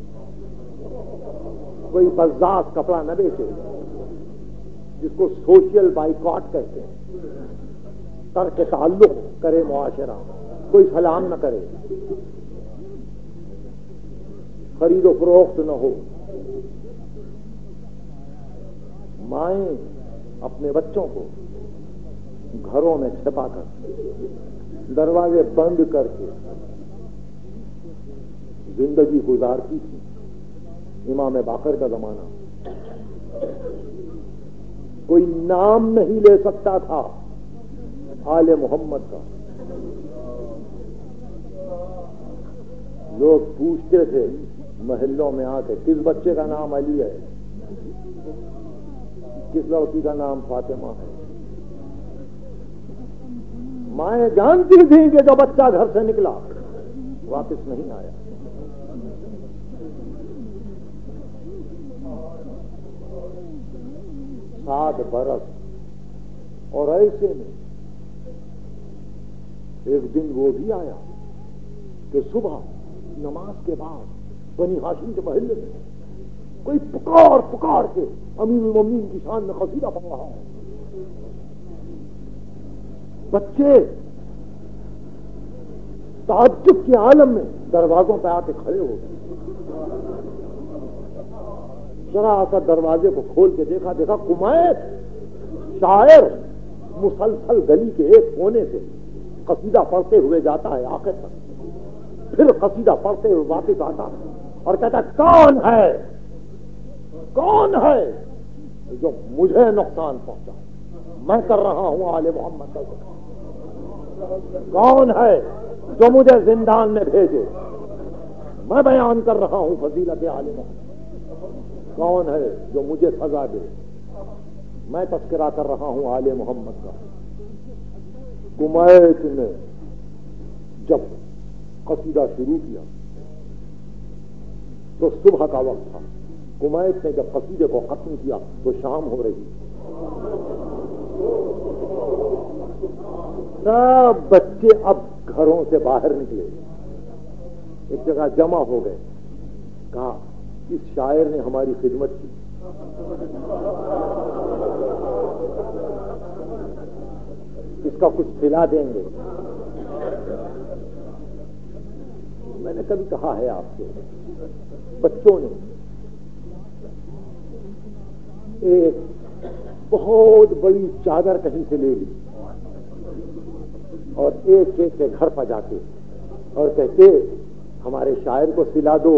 کوئی بزاز کپڑا نہ بیچے، جس کو سوشل بائیکاٹ کہتے ہیں، ترک تعلق کرے معاشرہ، کوئی سلام نہ کرے، خرید و فروخت نہ ہو. مائیں اپنے بچوں کو گھروں میں چھپا کر دروازے بند کر کے زندگی گزارتی تھی. امام باقر کا زمانہ، کوئی نام نہیں لے سکتا تھا آل محمد کا. لوگ پوچھتے تھے محلوں میں آ کے کس بچے کا نام علی ہے، کس لڑکی کا نام فاطمہ ہے. مائیں جانتی تھیں کہ جو بچہ گھر سے نکلا واپس نہیں آیا. 7 برس. اور ایسے میں ایک دن وہ بھی آیا کہ صبح نماز کے بعد بنی ہاشم کے محلے میں کوئی پکار کے امیر المومنین کی شان میں قصیدہ پڑھ رہا ہے. بچے تعجب کے عالم میں دروازوں پہ آ کے کھڑے ہو گئے. ذرا سا دروازے کو کھول کے دیکھا کمائت شاعر مسلسل گلی کے ایک کونے سے قصیدہ پڑھتے ہوئے جاتا ہے آخر تک، پھر قصیدہ پڑھتے ہوئے واپس آتا ہے اور کہتا ہے کون ہے جو مجھے نقصان پہنچا، میں کر رہا ہوں آل محمد کا ذکر. کون ہے جو مجھے زندان میں بھیجے، میں بیان کر رہا ہوں فضیلت آل محمد. کون ہے جو مجھے سزا دے، میں تذکرہ کر رہا ہوں آل محمد کا. کمائت نے جب قصیدہ شروع کیا تو صبح کا وقت تھا. کمائت نے جب قصیدے کو ختم کیا تو شام ہو رہی. سب بچے اب گھروں سے باہر نکلے، ایک جگہ جمع ہو گئے. کہا اس شاعر نے ہماری خدمت کی، اس کا کچھ صلہ دیں گے. میں نے کبھی کہا ہے آپ سے، بچوں نے ایک بہت بڑی چادر کہیں سے لے لی اور ایک کے گھر پر جاتے اور کہتے ہمارے شاعر کو صلہ دو،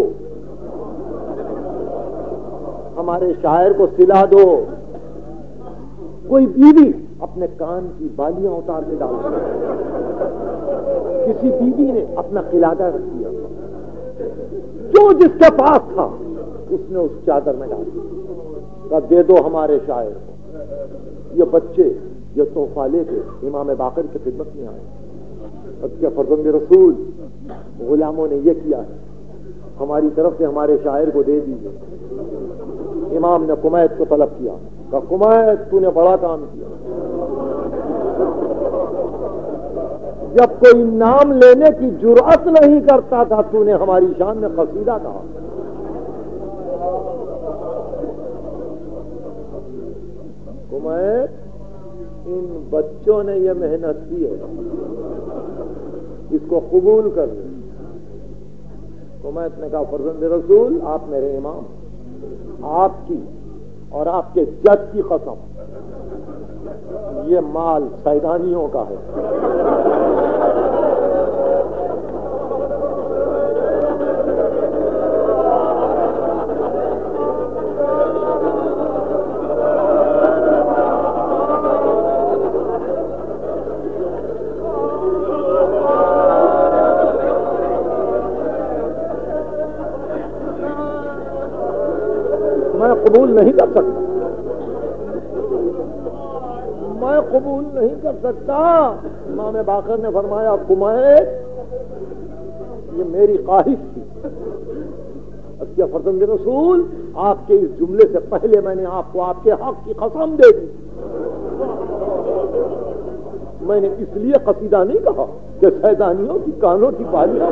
ہمارے شاعر کو صلہ دو. کوئی بیوی اپنے کان کی بالیاں اتار کے ڈالتی، کسی بیوی نے اپنا قلادہ رکھ دیا، جو جس کے پاس تھا اس نے اس چادر میں ڈال دیا، دے دو ہمارے شاعر کو. یہ بچے یہ تحفہ لے کے امام باقر کی خدمت میں آئے. اب کیا فرزند رسول غلاموں نے یہ کیا ہے، ہماری طرف سے ہمارے شاعر کو دے دیجیے. امام نے کمائت کو طلب کیا، کہا کمائت تو نے بڑا کام کیا. جب کوئی نام لینے کی جرأت نہیں کرتا تھا تو نے ہماری شان میں قصیدہ کہا. کمائت ان بچوں نے یہ محنت کی ہے، اس کو قبول کر لیں. کمائت نے کہا فرزند رسول آپ میرے امام، آپ کی اور آپ کے جج کی قسم یہ مال سیدانیوں کا ہے. قبول نہیں کر سکتا، میں قبول نہیں کر سکتا. امام باقر نے فرمایا کمائت یہ میری خواہش تھی. کیا فرزند رسول آپ کے اس جملے سے پہلے میں نے آپ کو آپ کے حق کی قسم دے دی. میں نے اس لیے قصیدہ نہیں کہا کہ سیدانیوں کی کانوں کی بالیاں.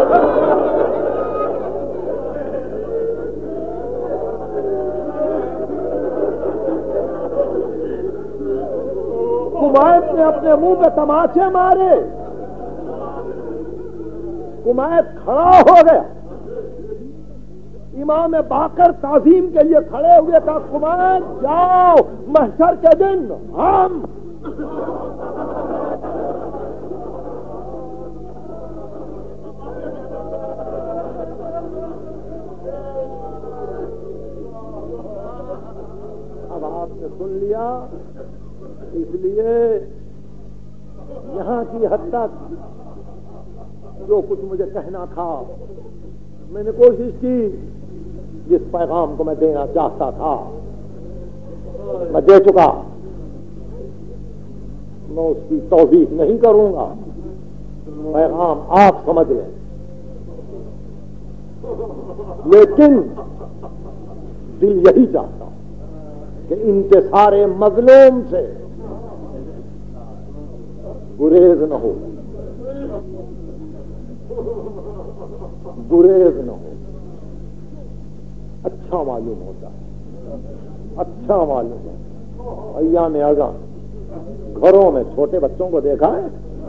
کمائت نے اپنے منہ پہ تماچے مارے. کمائت کھڑا ہو گیا امام باقر تعظیم کے لیے کھڑے ہوئے تھا، قمان جاؤ محشر کے دن ہم اب آپ نے سن لیا، اس لیے یہاں کی حد تک جو کچھ مجھے کہنا تھا میں نے کوشش کی، جس پیغام کو میں دینا چاہتا تھا میں دے چکا، میں اس کی توضیح نہیں کروں گا، پیغام آپ سمجھ لیں، لیکن دل یہی چاہتا کہ انتصار مظلوم سے گریز نہ ہو، گریز نہ ہو۔ اچھا معلوم ہوتا ہے، اچھا معلوم ہے۔ ایام اذان گھروں میں چھوٹے بچوں کو دیکھا ہے،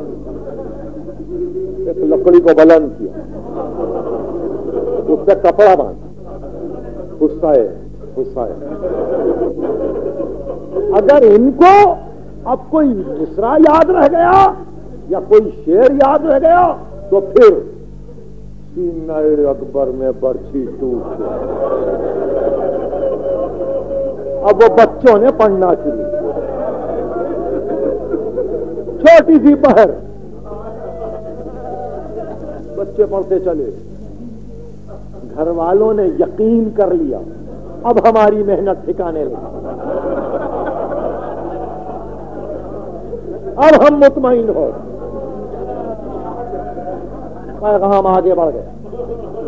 ایک لکڑی کو بلند کیا، اس پہ کپڑا باندھا، غصہ ہے۔ اگر ان کو اب کوئی مصرع یاد رہ گیا یا کوئی شعر یاد رہ گیا تو پھر سینہ اکبر میں برچھی ٹوٹ گئی۔ اب وہ بچوں نے پڑھنا شروع، چھوٹی سی پہر بچے پڑھتے چلے، گھر والوں نے یقین کر لیا اب ہماری محنت ٹھکانے لگی، اب ہم مطمئن ہو، پیغام آگے بڑھ گیا،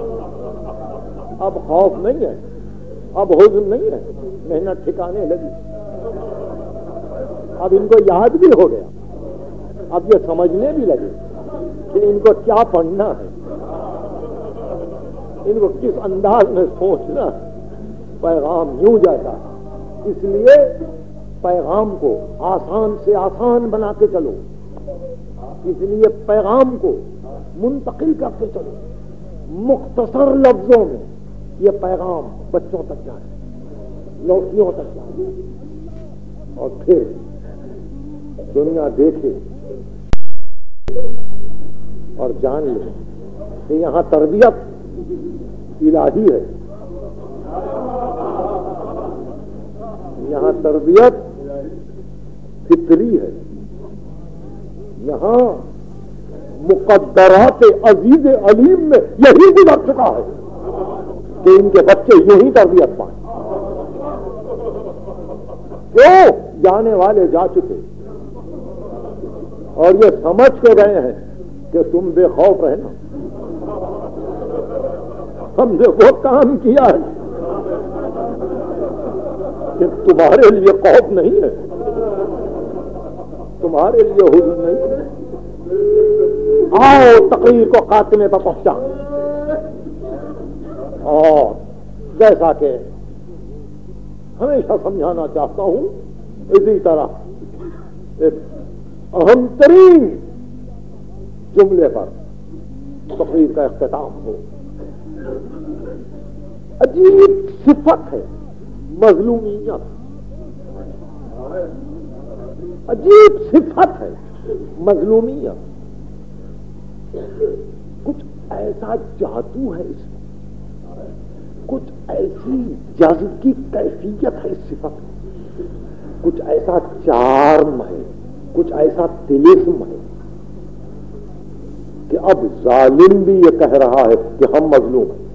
اب خوف نہیں ہے، اب حزن نہیں ہے، محنت ٹھکانے لگی، اب ان کو یاد بھی ہو گیا، اب یہ سمجھنے بھی لگے کہ ان کو کیا پڑھنا ہے، ان کو کس انداز میں سوچنا ہے، پیغام یوں جاتا ہے۔ اس لیے پیغام کو آسان سے آسان بنا کے چلو، اس لیے پیغام کو منتقل کرتے چلو، مختصر لفظوں میں یہ پیغام بچوں تک جائے، لڑکیوں تک جائے، اور پھر دنیا دیکھے اور جان لے کہ یہاں تربیت الہی ہے، یہاں تربیت فطری ہے، یہاں مقدرات عزیز علیم میں یہی گزر چکا ہے کہ ان کے بچے یہی تربیت پائیں، کیوں جانے والے جا چکے اور یہ سمجھ کے گئے ہیں کہ تم بے خوف رہنا، ہم نے وہ کام کیا ہے کہ تمہارے لیے خوف نہیں ہے، تمہارے لیے حزن نہیں ہے۔ آؤ تقریر کو خاتمے پر پہنچا، اور جیسا کہ ہمیشہ سمجھانا چاہتا ہوں، اسی طرح ایک اہم ترین جملے پر تقریر کا اختتام ہو۔ عجیب صفت ہے مظلومیت، عجیب صفت ہے مظلومیت، کچھ ایسا جادو ہے اس میں، کچھ ایسی جذب کی کیفیت ہے اس صفت میں، کچھ ایسا چارم ہے، کچھ ایسا طلسم ہے کہ اب ظالم بھی یہ کہہ رہا ہے کہ ہم مظلوم ہیں۔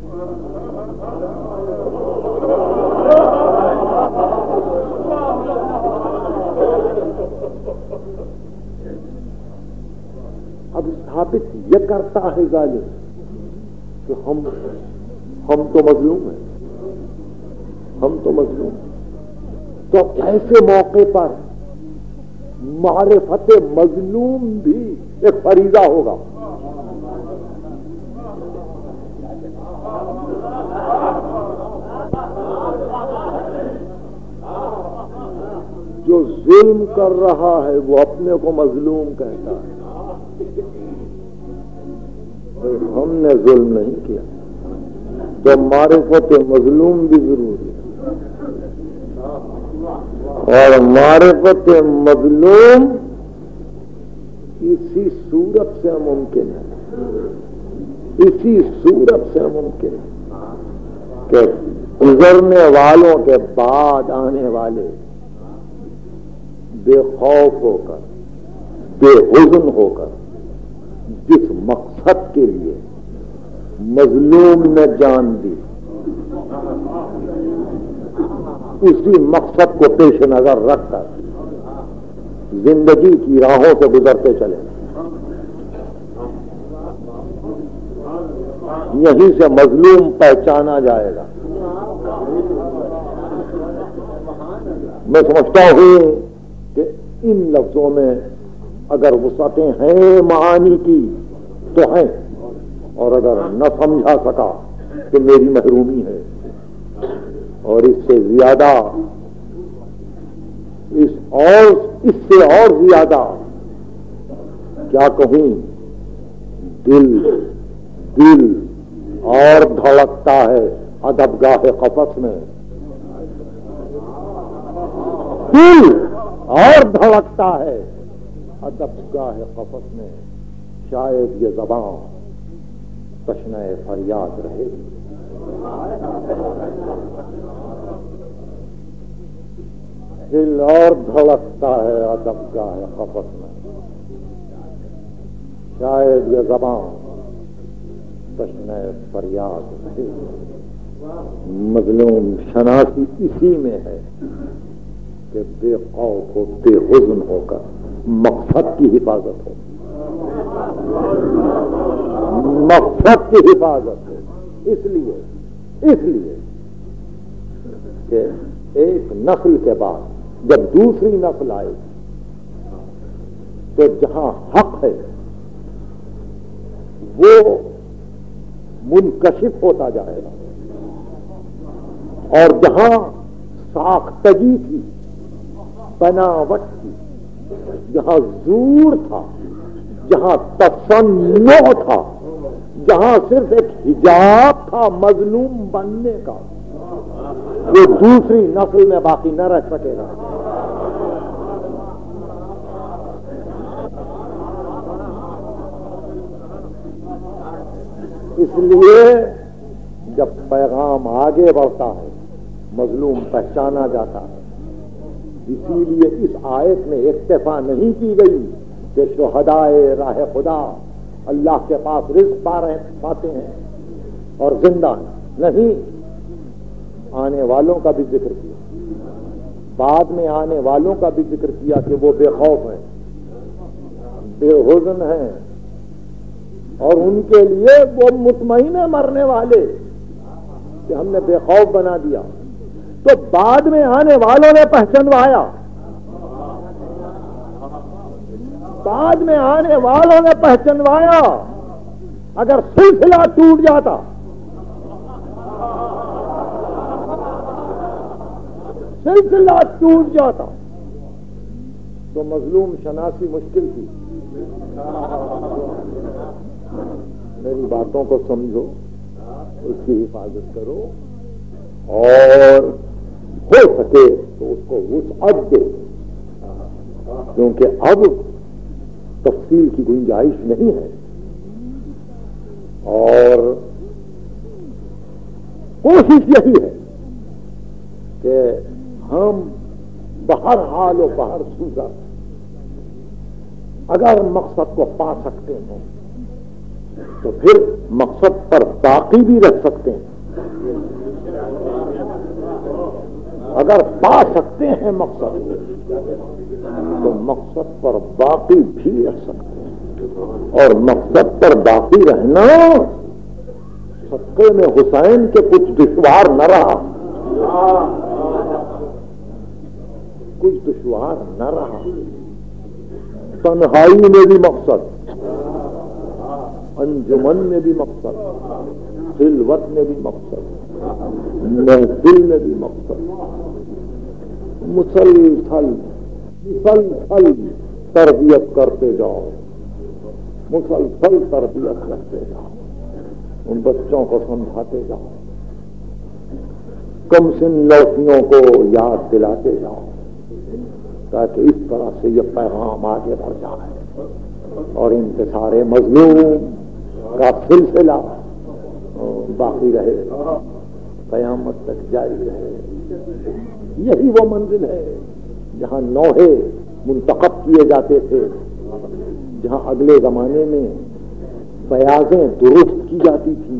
اب ثابت یہ کرتا ہے ظالم کہ ہم تو مظلوم ہیں، ہم تو مظلوم ہیں۔ تو ایسے موقع پر معرفت مظلوم بھی ایک فریضہ ہوگا۔ جو ظلم کر رہا ہے وہ اپنے کو مظلوم کہتا ہے، ہم نے ظلم نہیں کیا، تو معرفت مظلوم بھی ضروری ہے، اور معرفت مظلوم اسی صورت سے ممکن ہے، اسی صورت سے ممکن ہے کہ گزرنے والوں کے بعد آنے والے بے خوف ہو کر، بے حزن ہو کر جس مقصد کے لیے مظلوم نے جان دی، اسی مقصد کو پیش نظر رکھ کر زندگی کی راہوں سے گزرتے چلے، یہیں سے مظلوم پہچانا جائے گا۔ میں سمجھتا ہوں کہ ان لفظوں میں اگر وسعتیں ہیں معانی کی تو ہیں، اور اگر نہ سمجھا سکا تو میری محرومی ہے، اور اس سے زیادہ اس سے اور زیادہ کیا کہوں، دل اور دھڑکتا ہے ادبگاہ قفس میں، دل اور دھڑکتا ہے ادبگاہ قفس میں، شاید یہ زبان تشنہ فریاد رہے۔ دل اور دھڑکتا ہے ادبگاہ قفس میں، شاید یہ زبان تشنہ فریاد رہے۔ مظلوم شناسی اسی میں ہے کہ بے خوف و بے حزن ہو کر مقصد کی حفاظت ہو، مقصد کی حفاظت ہو، اس لیے کہ ایک نسل کے بعد جب دوسری نسل آئے تو جہاں حق ہے وہ منکشف ہوتا جائے گا، اور جہاں ساختگی تھی، بناوٹ تھی، جہاں زور تھا، جہاں تصنع تھا، جہاں صرف ایک حجاب تھا مظلوم بننے کا، وہ دوسری نسل میں باقی نہ رہ سکے گا۔ اس لیے جب پیغام آگے بڑھتا ہے مظلوم پہچانا جاتا ہے۔ اسی لیے اس آیت میں اکتفا نہیں کی گئی کہ شہدائے راہ خدا اللہ کے پاس رزق پاتے ہیں اور زندہ نہیں، آنے والوں کا بھی ذکر کیا، بعد میں آنے والوں کا بھی ذکر کیا کہ وہ بے خوف ہیں، بے حزن ہیں، اور ان کے لیے وہ مطمئن مرنے والے کہ ہم نے بے خوف بنا دیا۔ تو بعد میں آنے والوں نے پہچانوایا، بعد میں آنے والوں نے پہچانوایا، اگر سلسلہ ٹوٹ جاتا، سلسلہ ٹوٹ جاتا تو مظلوم شناسی مشکل تھی۔ میری باتوں کو سمجھو، اس کی حفاظت کرو، اور ہو سکے تو اس کو وسعت دے، کیونکہ اب تفصیل کی گنجائش نہیں ہے، اور کوشش یہی ہے کہ ہم بہر حال و بہر صورت اگر مقصد کو پا سکتے ہیں تو پھر مقصد پر باقی بھی رہ سکتے ہیں، اگر پا سکتے ہیں مقصد تو مقصد پر باقی بھی رہ سکتے ہیں، اور مقصد پر باقی رہنا صدقے میں حسین کے کچھ دشوار نہ رہا، کچھ دشوار نہ رہا۔ تنہائی میں بھی مقصد، انجمن میں بھی مقصد، خلوت میں بھی مقصد، محفل میں بھی مقصد، مسلسل تربیت کرتے جاؤ، مسلسل تربیت کرتے جاؤ، ان بچوں کو سمجھاتے جاؤ، کم سن لڑکیوں کو یاد دلاتے جاؤ تاکہ اس طرح سے یہ پیغام آگے بڑھ جائے اور انتصار مظلوم کا سلسلہ باقی رہے، قیامت تک جاری رہے۔ یہی وہ منزل ہے جہاں نوحے منتخب کیے جاتے تھے، جہاں اگلے زمانے میں بیاضیں درست کی جاتی تھیں،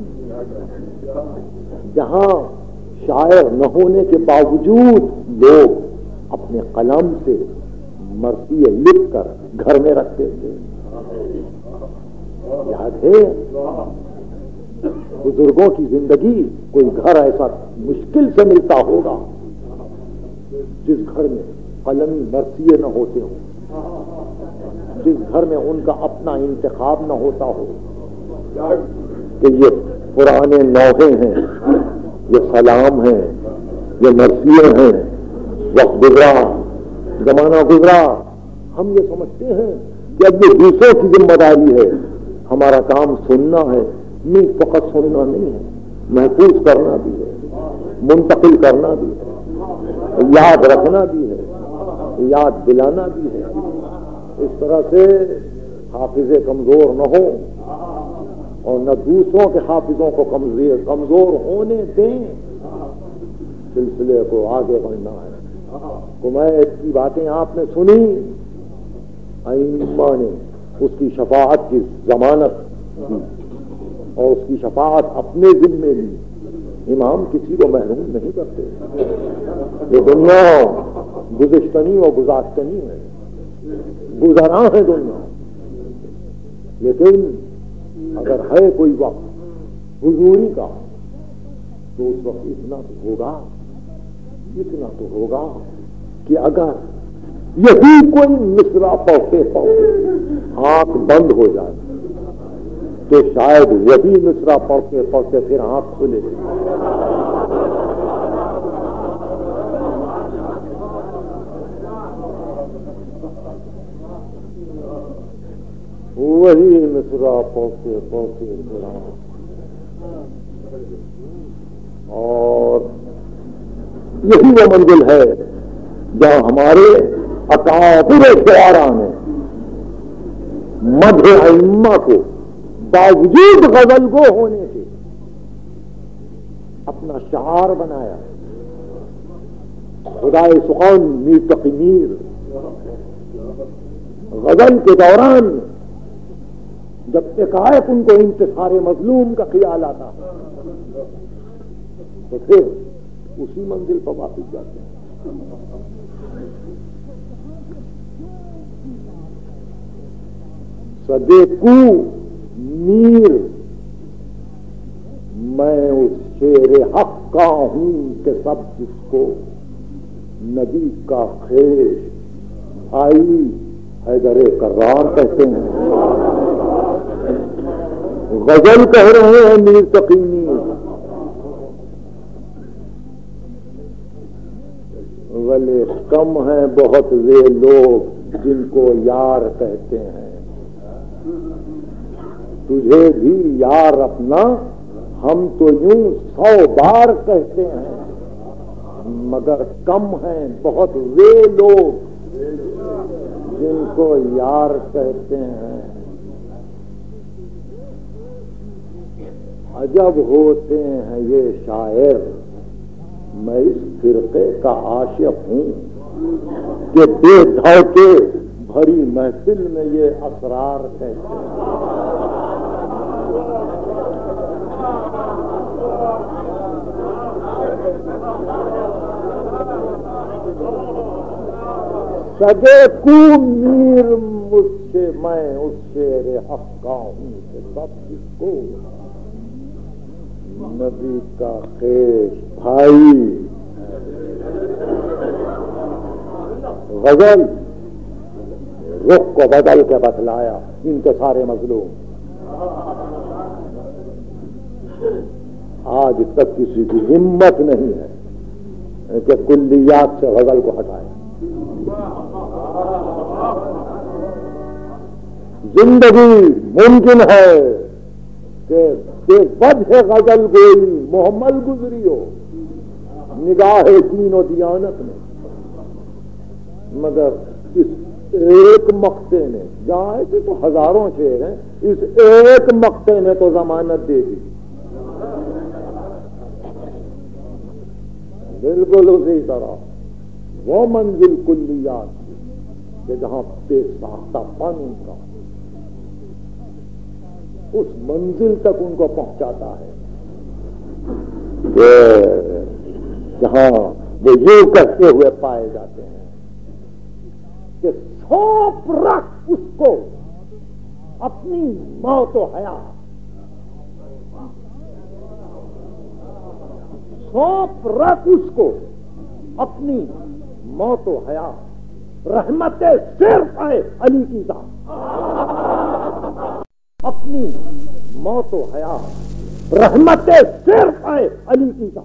جہاں شاعر نہ ہونے کے باوجود لوگ اپنے قلم سے مرثیے لکھ کر گھر میں رکھتے تھے۔ یاد ہے بزرگوں کی زندگی، کوئی گھر ایسا مشکل سے ملتا ہوگا جس گھر میں قلمی مرثیے نہ ہوتے ہوں، جس گھر میں ان کا اپنا انتخاب نہ ہوتا ہو کہ یہ پرانے نوحے ہیں، یہ سلام ہیں، یہ مرثیے ہیں، وقت گزرا، زمانہ گزرا، ہم یہ سمجھتے ہیں کہ اب یہ دوسروں کی ذمہ داری ہے، ہمارا کام سننا ہے۔ نہیں، فقط سننا نہیں ہے، محفوظ کرنا بھی ہے، منتقل کرنا بھی ہے، یاد رکھنا بھی ہے، یاد دلانا بھی ہے۔ اس طرح سے حافظے کمزور نہ ہو اور نہ دوسروں کے حافظوں کو کمزور ہونے دیں، سلسلے کو آگے بڑھنا ہے۔ کمیت کی باتیں آپ نے سنی، ائمہ نے اس کی شفاعت کی ضمانت دی اور اس کی شفاعت اپنے ذمے لی۔ امام کسی کو محروم نہیں کرتے۔ یہ دنیا گزشتنی اور گزاشتنی ہے، گزراں ہے دنیا، لیکن اگر ہے کوئی وقت حضوری کا تو اس وقت اتنا تو ہوگا کہ اگر یہی کوئی مصرع پڑھتے پڑھتے آنکھ بند ہو جائے تو شاید وہی مصرع پڑھتے پڑھتے پھر آنکھ کھلے۔ وہی مصرع پڑھتے پڑھتے پھر اور یہی وہ منزل ہے جہاں ہمارے اکابر شعراء نے مدح ائمہ کو باوجود غزل گو ہونے کے اپنا شعار بنایا۔ خدائے سخن میر تقی میر غزل کے دوران جب ایک ان کو انتصار مظلوم کا خیال آتا تو پھر اسی منزل پر واپس جاتے ہیں۔ صدیقو میر میں اس شیر حق کا ہوں کہ سب جس کو نبی کا خیش آئی حیدر کرار کہتے ہیں۔ غزل کہہ رہے ہیں میر تقی میر، غلے کم ہیں بہت وہ لوگ جن کو یار کہتے ہیں۔ تجھے بھی یار اپنا ہم تو یوں 100 بار کہتے ہیں، مگر کم ہیں بہت وہ لوگ جن کو یار کہتے ہیں۔ عجب ہوتے ہیں یہ شاعر، میں اس فرقے کا عاشق ہوں کہ بے دھوکے بھری محفل میں یہ اسرار کہتے ہیں۔ صدیقو میر مجھ سے میں اس شیر حق کا ہوں کہ سب جس کو نبی کا خیش بھائی۔ غزل رخ کو بدل کے بتلایا انتصار مظلوم۔ آج تک کسی کی ہمت نہیں ہے کہ کلیات سے غزل کو ہٹائے۔ زندگی ممکن ہے کہ بے وجہ غزل گوئی محمل گزری ہو، نگاہ دین و دیانت میں، مگر اس ایک مقطع نے، جہاں ایسے تو ہزاروں شعر ہیں، اس ایک مقطع نے تو ضمانت دے دی، بالکل اسی طرح وہ منزل کلیات کہ جہاں بے ساختہ پانی کا اس منزل تک ان کو پہنچاتا ہے جہاں وہ یہ کہتے ہوئے پائے جاتے ہیں کہ سونپ رکھ اس کو اپنی موت و حیات، سونپ رکھ اس کو اپنی موت و حیات، رحمت صرف ہے علی کی ذات، اپنی موت و حیات، رحمت صرف ہے علی کی ذات۔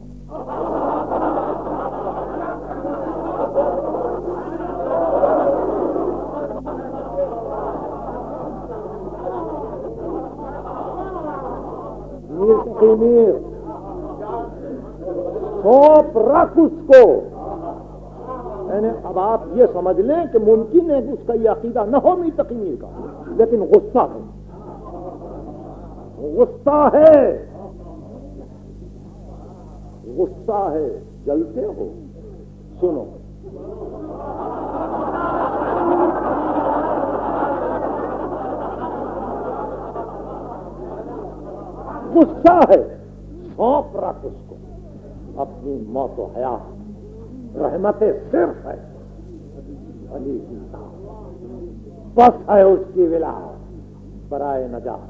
میر سونپ رکھ اس کو، یعنی اب آپ یہ سمجھ لیں کہ ممکن ہے کہ اس کا یہ عقیدہ نہ ہو میر تقی میر کا، لیکن غصہ ہے، غصہ ہے، غصہ ہے، جلتے ہو، سنو، غصہ ہے، سونپ رکھ اس کو اپنی موت و حیات، رحمت صرف ہے علی کی ذات، بس ہے اس کی ولایت برائے نجات۔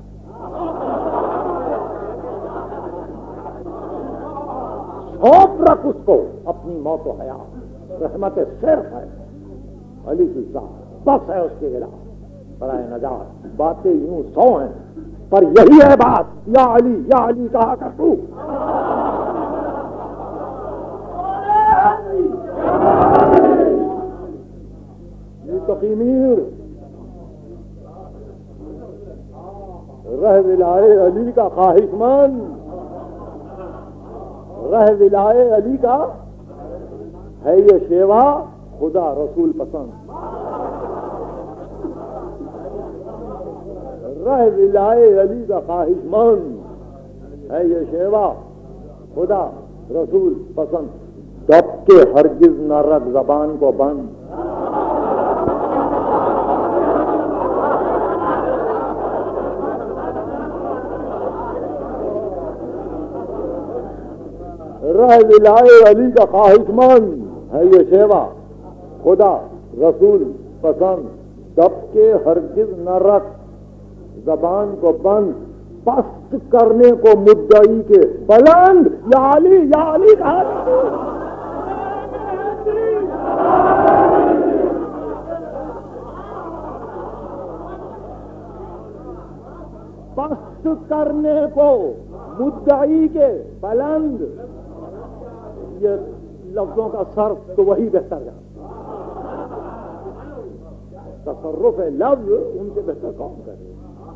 سونپ رکھ اس کو اپنی موت و حیات، رحمت صرف ہے علی کی ذات، بس ہے اس کی ولایت برائے نجات۔ باتیں یوں 100 ہیں پر یہی ہے بات، یا علی کہا کر تو، یہ تقی میر رہ ولائے علی کا خواہش مند، رہ ولائے علی کا ہے یہ شیوا خدا رسول پسند، رہ ولائے علی کا خواہش مند ہے یہ شیوا خدا رسول پسند، دب کے ہرگز نہ رکھ زبان کو بند، رہ ولائے علی کا خواہش مند ہے یہ شیوا خدا رسول پسند، دب کے ہرگز نہ رکھ زبان کو بند، پست کرنے کو مدعی کے بلند، یا علی کہا، پست کرنے کو مدعی کے بلند، یہ لفظوں کا صرف تو وہی بہتر ہے، تصرف لفظ ان سے بہتر کام کرے۔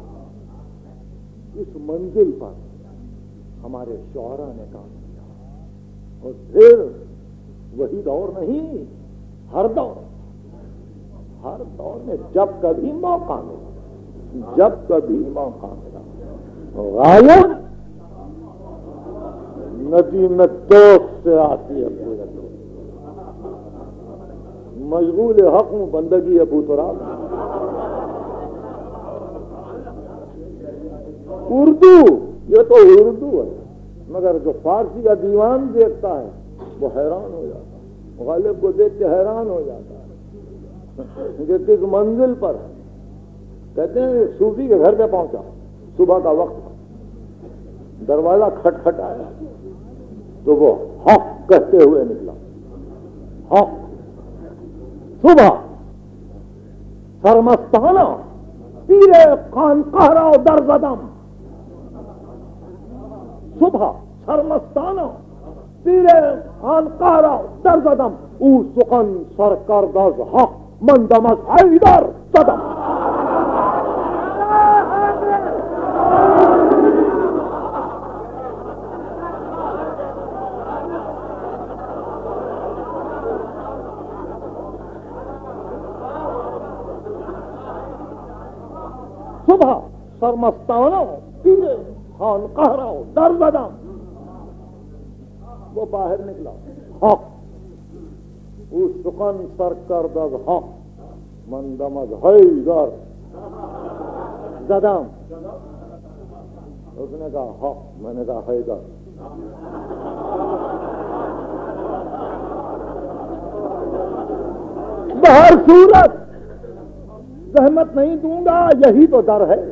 اس منزل پر ہمارے شعراء نے کام کیا، اور پھر وہی دور نہیں، ہر دور میں جب کبھی موقع ملا غالب ندی میں دوست سے آتی ہے، مشغول حق ہوں بندگی ابو تراب، اردو یہ تو اردو ہے، مگر جو فارسی کا دیوان دیکھتا ہے وہ حیران ہو جاتا ہے، غالب کو دیکھ کے حیران ہو جاتا ہے کہ کس منزل پر ہے۔ کہتے ہیں صوفی کے گھر پہ پہنچا، صبح کا وقت تھا، دروازہ کھٹکھٹایا تو وہ حق کہتے ہوئے نکلا، حق، صبح سرمستانہ پیرے خانقاہ راؤ در زدم، صبح سرمستانہ پیرے خانقاہ راؤ در زدم، او سخن سرکرد از حق مندم از حیدر زدم۔ سرمستانہ پیرے خان قہرہ در زدہ وہ باہر نکلا حق اس سخن سر کرد از حق مندم از حیدر زدم. اس نے کہا حق، میں نے کہا حیدر. بہر صورت زحمت نہیں دوں گا، یہی تو در ہے.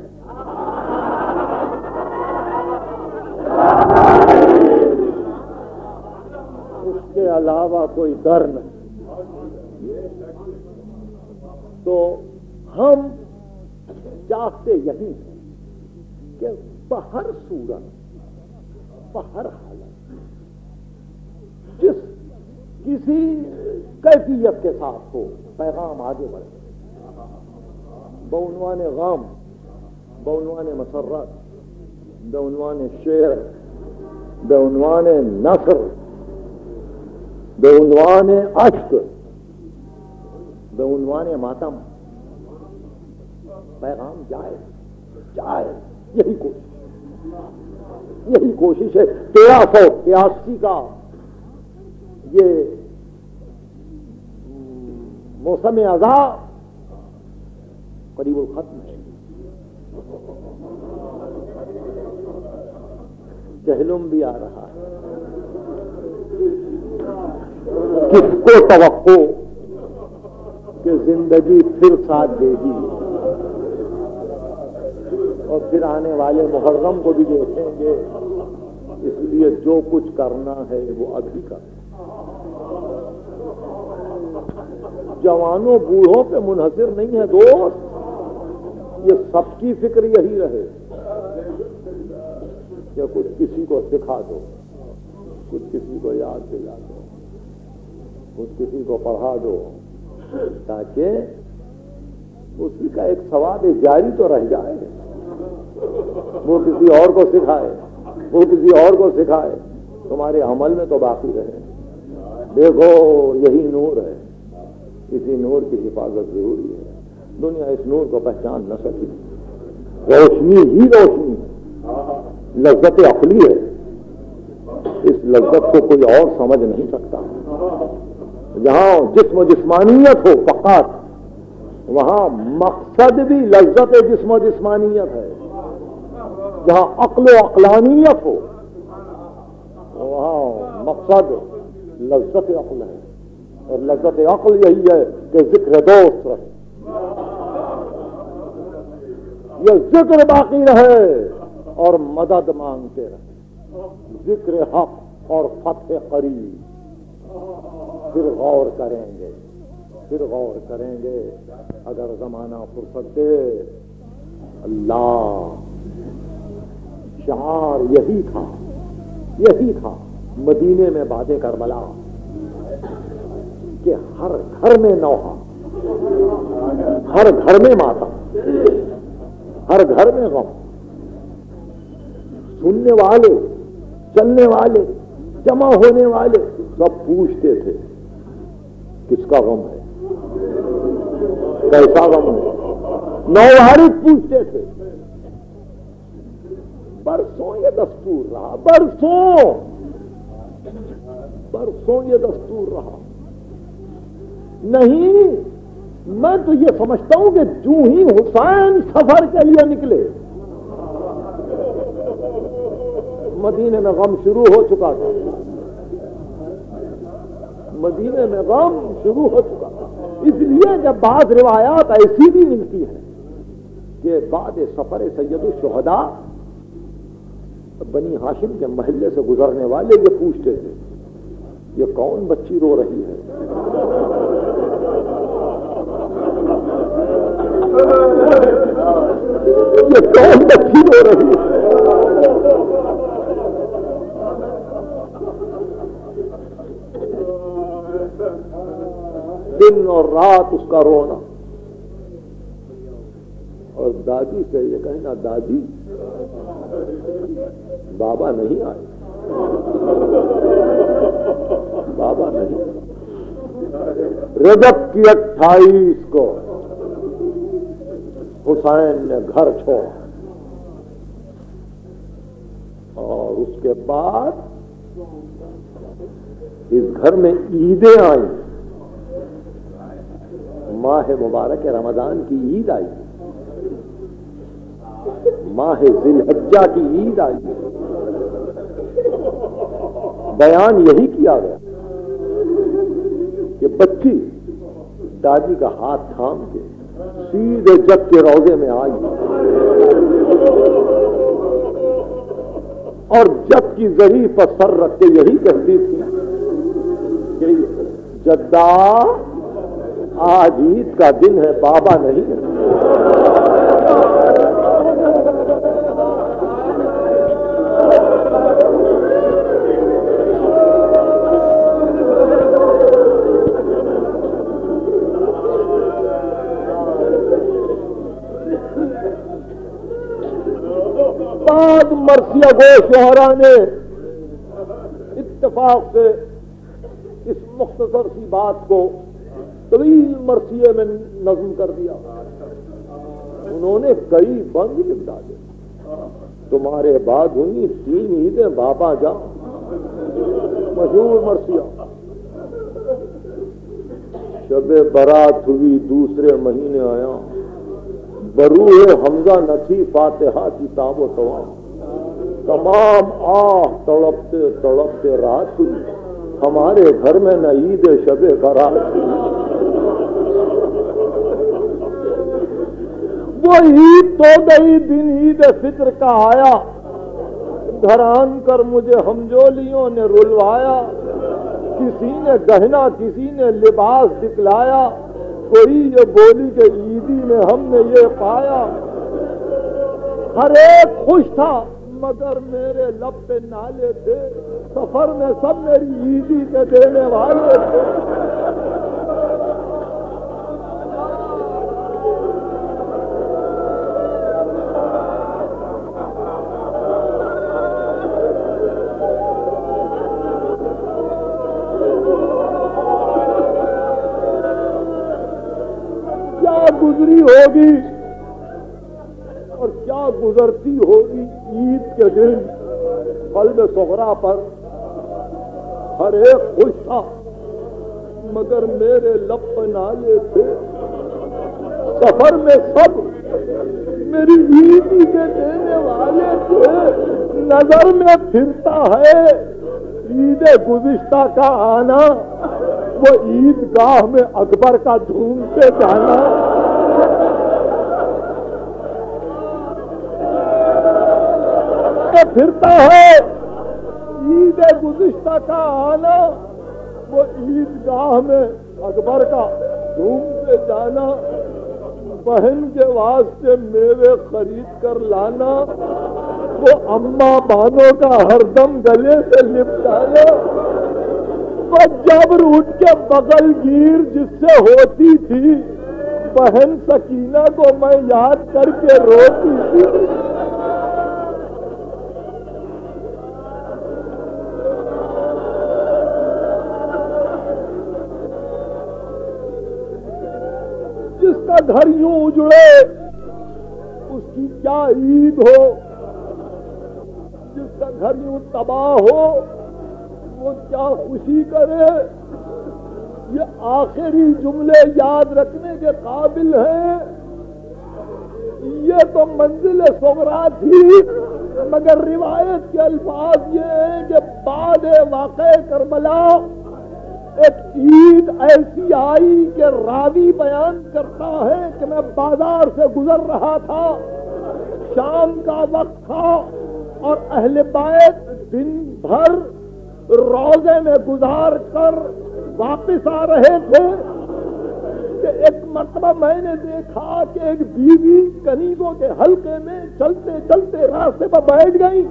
اس کے علاوہ کوئی در نہیں. تو ہم چاہتے یہی ہیں کہ بہر صورت بہر حالت جس کسی کیفیت کے ساتھ ہو پیغام آگے بڑھے، بعنوان غم، بعنوان مسرت، بعنوان شعر، بعنوان نثر، بعنوان عشق، بعنوان ماتم، پیغام جائے جائے. یہی کوشش ہے. 1383 کا یہ موسم ازاں قریب الختم ہے. جہلم بھی آ رہا ہے. کس کو توقع کہ زندگی پھر ساتھ دے گی، اور پھر آنے والے محرم کو بھی دیکھیں گے. اس لیے جو کچھ کرنا ہے وہ ابھی کر. جوانوں بوڑھوں پہ منحصر نہیں ہے دوست، یہ سب کی فکر یہی رہے کہ کچھ کسی کو سکھا دو، کچھ کسی کو یاد دلا دو، کچھ کسی کو پڑھا دو، تاکہ اسی کا ایک ثواب جاری تو رہ جائے. وہ کسی اور کو سکھائے، وہ کسی اور کو سکھائے، تمہارے عمل میں تو باقی رہے. دیکھو یہی نور ہے، اسی نور کی حفاظت ضروری ہے. دنیا اس نور کو پہچان نہ سکی. روشنی ہی روشنی ہے، لذت عقلی ہے. اس لذت کو کوئی اور سمجھ نہیں سکتا. جہاں جسم و جسمانیت ہو فقط، وہاں مقصد بھی لذت جسم و جسمانیت ہے. جہاں عقل و عقلانیت ہو وہاں مقصد لذت عقل ہے. اور لذت عقل یہی ہے کہ ذکر دوست رہے، یہ ذکر باقی رہے اور مدد مانگتے رہے. ذکر حق اور فتح قریب. پھر غور کریں گے، پھر غور کریں گے. اگر زمانہ فرصت دے. اللہ شعار یہی تھا، یہی تھا مدینے میں بعد کربلا کہ ہر گھر میں نوحہ، ہر گھر میں ماتم، ہر گھر میں غم. سننے والے، چلنے والے، جمع ہونے والے سب پوچھتے تھے کس کا غم ہے، کیسا غم ہے. نوحارث پوچھتے تھے. برسوں یہ دستور رہا، برسوں یہ دستور رہا. نہیں، میں تو یہ سمجھتا ہوں کہ جو ہی حسین سفر کے لیے نکلے مدینے میں غم شروع ہو چکا تھا. مدینے میں غم شروع ہو چکا تھا. اس لیے کہ بعض روایات ایسی بھی ملتی ہیں کہ بعد سفر سید الشہداء بنی ہاشم کے محلے سے گزرنے والے یہ پوچھتے تھے یہ کون بچی رو رہی ہے. یہ کون بچی رو رہی ہے. دن اور رات اس کا رونا. اور دادی سے یہ کہنا دادی بابا نہیں آئے، بابا نہیں. رجب کی 28 کو حسین نے گھر چھوڑا. اور اس کے بعد اس گھر میں عیدیں آئیں. ماہ مبارک رمضان کی عید آئی, ماہ ذی الحجہ کی عید آئی. بیان یہی کیا گیا کہ بچی دادی کا ہاتھ تھام کے سیدھے جگ کے روضے میں آئی اور جگ کی زری پر سر رکھ کے یہی کہتی تھی کہ جدہ آج عید کا دن ہے, بابا نہیں ہے. بعد مرثیہ گو شہرا نے اتفاق سے اس مختصر سی بات کو طویل مرثیے میں نظم کر دیا. انہوں نے کئی بند لکھ ڈالے. تمہارے بعد ہوئی 3 عیدیں بابا جا, مشہور مرثیہ. شب برات ہوئی دوسرے مہینے آیا, بروح حمزہ نہ تھی فاتحہ کی تاب و توان. تمام آہ تڑپتے تڑپتے رات ہوئی, ہمارے گھر میں نہ عید شب برات ہوئی. وہ عید تو گئی, دن عید فطر کا آیا, گھر آن کر مجھے ہمجولیوں نے رلوایا. کسی نے گہنا کسی نے لباس دکھلایا, کوئی یہ بولی کہ عیدی میں ہم نے یہ پایا. ہر ایک خوش تھا مگر میرے لب پہ نالے تھے, سفر میں سب میری عیدی کے دینے والے تھے. گزری ہوگی اور کیا گزرتی ہوگی عید کے دن. قلب صغرا پر ہر ایک خوش تھا مگر میرے لب پہ نالے تھے, سفر میں سب میری عیدی کے دینے والے تھے. نظر میں پھرتا ہے عید گزشتہ کا آنا, وہ عید گاہ میں اکبر کا ڈھونڈتے جانا. پھرتا ہے عید گزشتہ کا آنا, وہ عید گاہ میں اکبر کا ڈھونڈتے جانا. بہن کے واسطے میوے خرید کر لانا, وہ اماں بانوں کا ہر دم گلے سے لپٹانا. وہ جبر اٹھ کے بغل گیر جس سے ہوتی تھی, بہن سکینہ کو میں یاد کر کے روتی تھی. جس کا گھر یوں اجڑے اس کی کیا عید ہو, جس کا گھر یوں تباہ ہو وہ کیا خوشی کرے. یہ آخری جملے یاد رکھنے کے قابل ہیں. یہ تو منزل صغرا تھی مگر روایت کے الفاظ یہ ہیں کہ بعد واقع کربلا ایک عید ایسی آئی کہ راوی بیان کرتا ہے کہ میں بازار سے گزر رہا تھا, شام کا وقت تھا اور اہل بیت دن بھر روزے میں گزار کر واپس آ رہے تھے کہ ایک مرتبہ میں نے دیکھا کہ ایک بیوی کنیزوں کے حلقے میں چلتے چلتے راستے پر بیٹھ گئی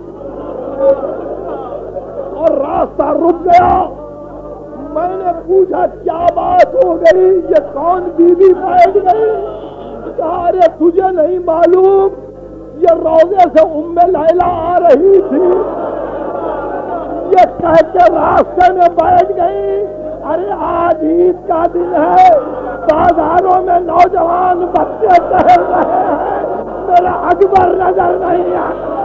اور راستہ رک گیا. میں نے پوچھا کیا بات ہو گئی, یہ کون بیوی بیٹھ گئی؟ کہا ارے تجھے نہیں معلوم, یہ روزے سے ام لیلا آ رہی تھی, یہ کہہ کے راستے میں بیٹھ گئی. ارے آج عید کا دن ہے, بازاروں میں نوجوان بچے ٹہل رہے ہیں, میرا اکبر نظر نہیں آتا.